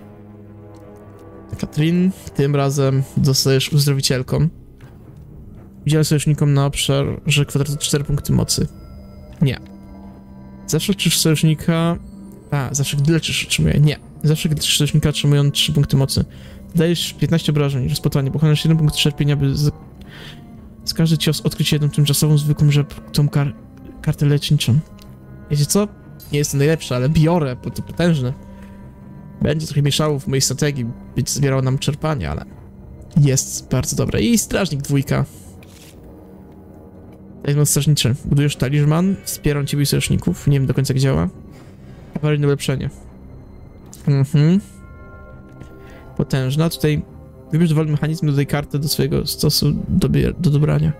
Katrin, tym razem dostajesz uzdrowicielką. Udziela sojusznikom na obszar, że kwadratu cztery punkty mocy. Nie. Zawsze leczysz sojusznika... A, zawsze gdy leczysz otrzymuje. Nie. Zawsze gdy leczysz sojusznika otrzymują trzy punkty mocy. Dajesz piętnaście obrażeń, rozpotwanie. Pochłaniasz jeden punkt cierpienia, by z... z każdy cios odkryć jedną tymczasową, zwykłą, że tą kar... kartę leczniczą. Wiecie co? Nie jest to najlepsze, ale biorę, bo to potężne. Będzie trochę mieszało w mojej strategii, być zbierało nam czerpanie, ale jest bardzo dobre. I strażnik dwójka. Talizman strażniczy. Budujesz talizman, wspieram ciebie i sojuszników. Nie wiem do końca jak działa. Awaryjne ulepszenie. Mhm. Potężna. Tutaj wybierz dowolny mechanizm, dodaj kartę do swojego stosu do, do dobrania.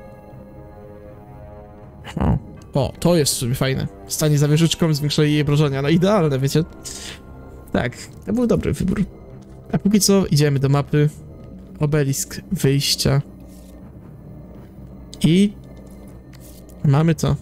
O. o, to jest sobie fajne. Stanie za wieżyczką, zwiększa jej obrażenia. No idealne, wiecie? Tak, to był dobry wybór. A póki co idziemy do mapy. Obelisk wyjścia. I... mamy to.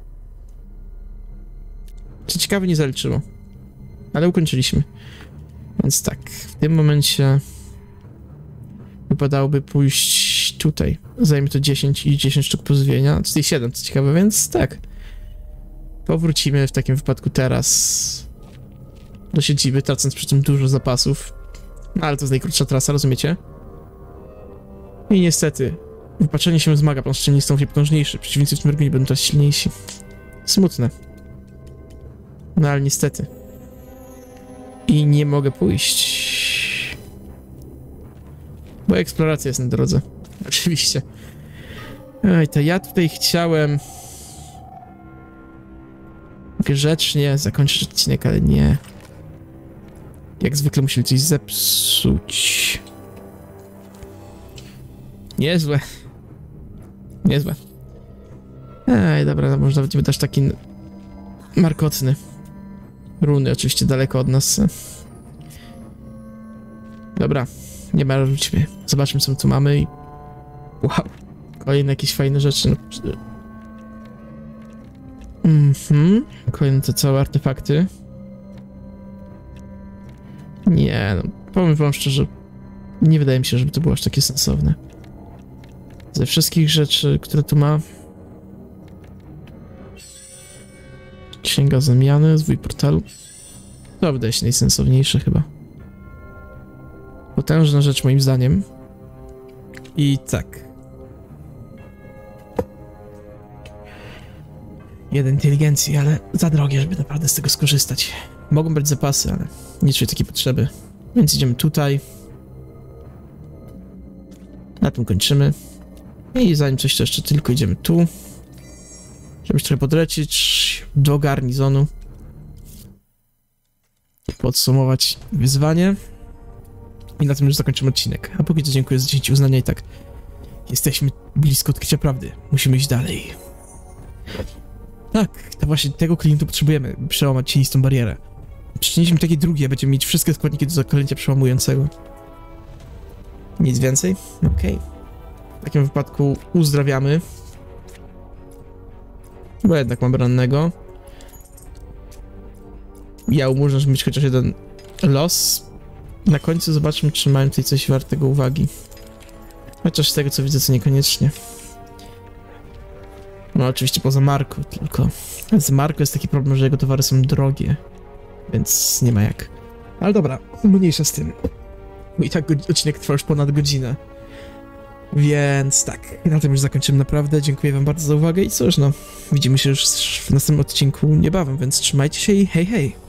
Co ciekawe, nie zaliczyło. Ale ukończyliśmy. Więc tak, w tym momencie wypadałoby pójść tutaj. Zajmie to dziesięć i dziesięć sztuk pozdrowienia. Czyli siedem, co ciekawe, więc tak. Powrócimy w takim wypadku teraz do siedziby, tracąc przy tym dużo zapasów. No ale to jest najkrótsza trasa, rozumiecie? I niestety, wypaczenie się wzmaga, pan szczelnie jest potężniejszy. Przeciwnicy w tym regionie będą coraz silniejsi. Smutne. No ale niestety. I nie mogę pójść. Bo eksploracja jest na drodze. Oczywiście. Oj, to ja tutaj chciałem grzecznie zakończyć odcinek, ale nie. Jak zwykle musieli coś zepsuć. Niezłe. Niezłe. Ej, dobra, no może nawet nie będę aż taki markotny. Runy oczywiście daleko od nas. Dobra, nie marudźmy. Zobaczmy, co my tu mamy i... Wow, kolejne jakieś fajne rzeczy. Mhm, kolejne te całe artefakty. Nie, no, powiem wam szczerze, nie wydaje mi się, żeby to było aż takie sensowne. Ze wszystkich rzeczy, które tu ma... Księga zamiany, zwój portalu. To wydaje się najsensowniejsze chyba. Potężna rzecz moim zdaniem. I tak. Jeden inteligencji, ale za drogie, żeby naprawdę z tego skorzystać. Mogą brać zapasy, ale nie czuję takiej potrzeby. Więc idziemy tutaj. Na tym kończymy. I zanim coś to jeszcze tylko idziemy tu. Żeby trochę podlecieć do garnizonu. Podsumować wyzwanie. I na tym już zakończymy odcinek. A póki co dziękuję za dzięki uznania i tak. Jesteśmy blisko odkrycia prawdy. Musimy iść dalej. Tak, to właśnie tego klientu potrzebujemy, by przełamać cienistą barierę. Przyczyniliśmy takie drugie, będziemy mieć wszystkie składniki do zaklęcia przełamującego. Nic więcej? Okej. Okay. W takim wypadku uzdrawiamy. Bo jednak mam rannego. Ja umożesz mieć chociaż jeden los. Na końcu zobaczmy, czy mają tutaj coś wartego uwagi. Chociaż z tego co widzę, to niekoniecznie. No oczywiście poza Marco, tylko z Marco jest taki problem, że jego towary są drogie, więc nie ma jak. Ale dobra, mniejsza z tym. Bo i tak odcinek trwa już ponad godzinę. Więc tak, na tym już zakończymy naprawdę. Dziękuję wam bardzo za uwagę i cóż no, widzimy się już w następnym odcinku niebawem, więc trzymajcie się i hej hej!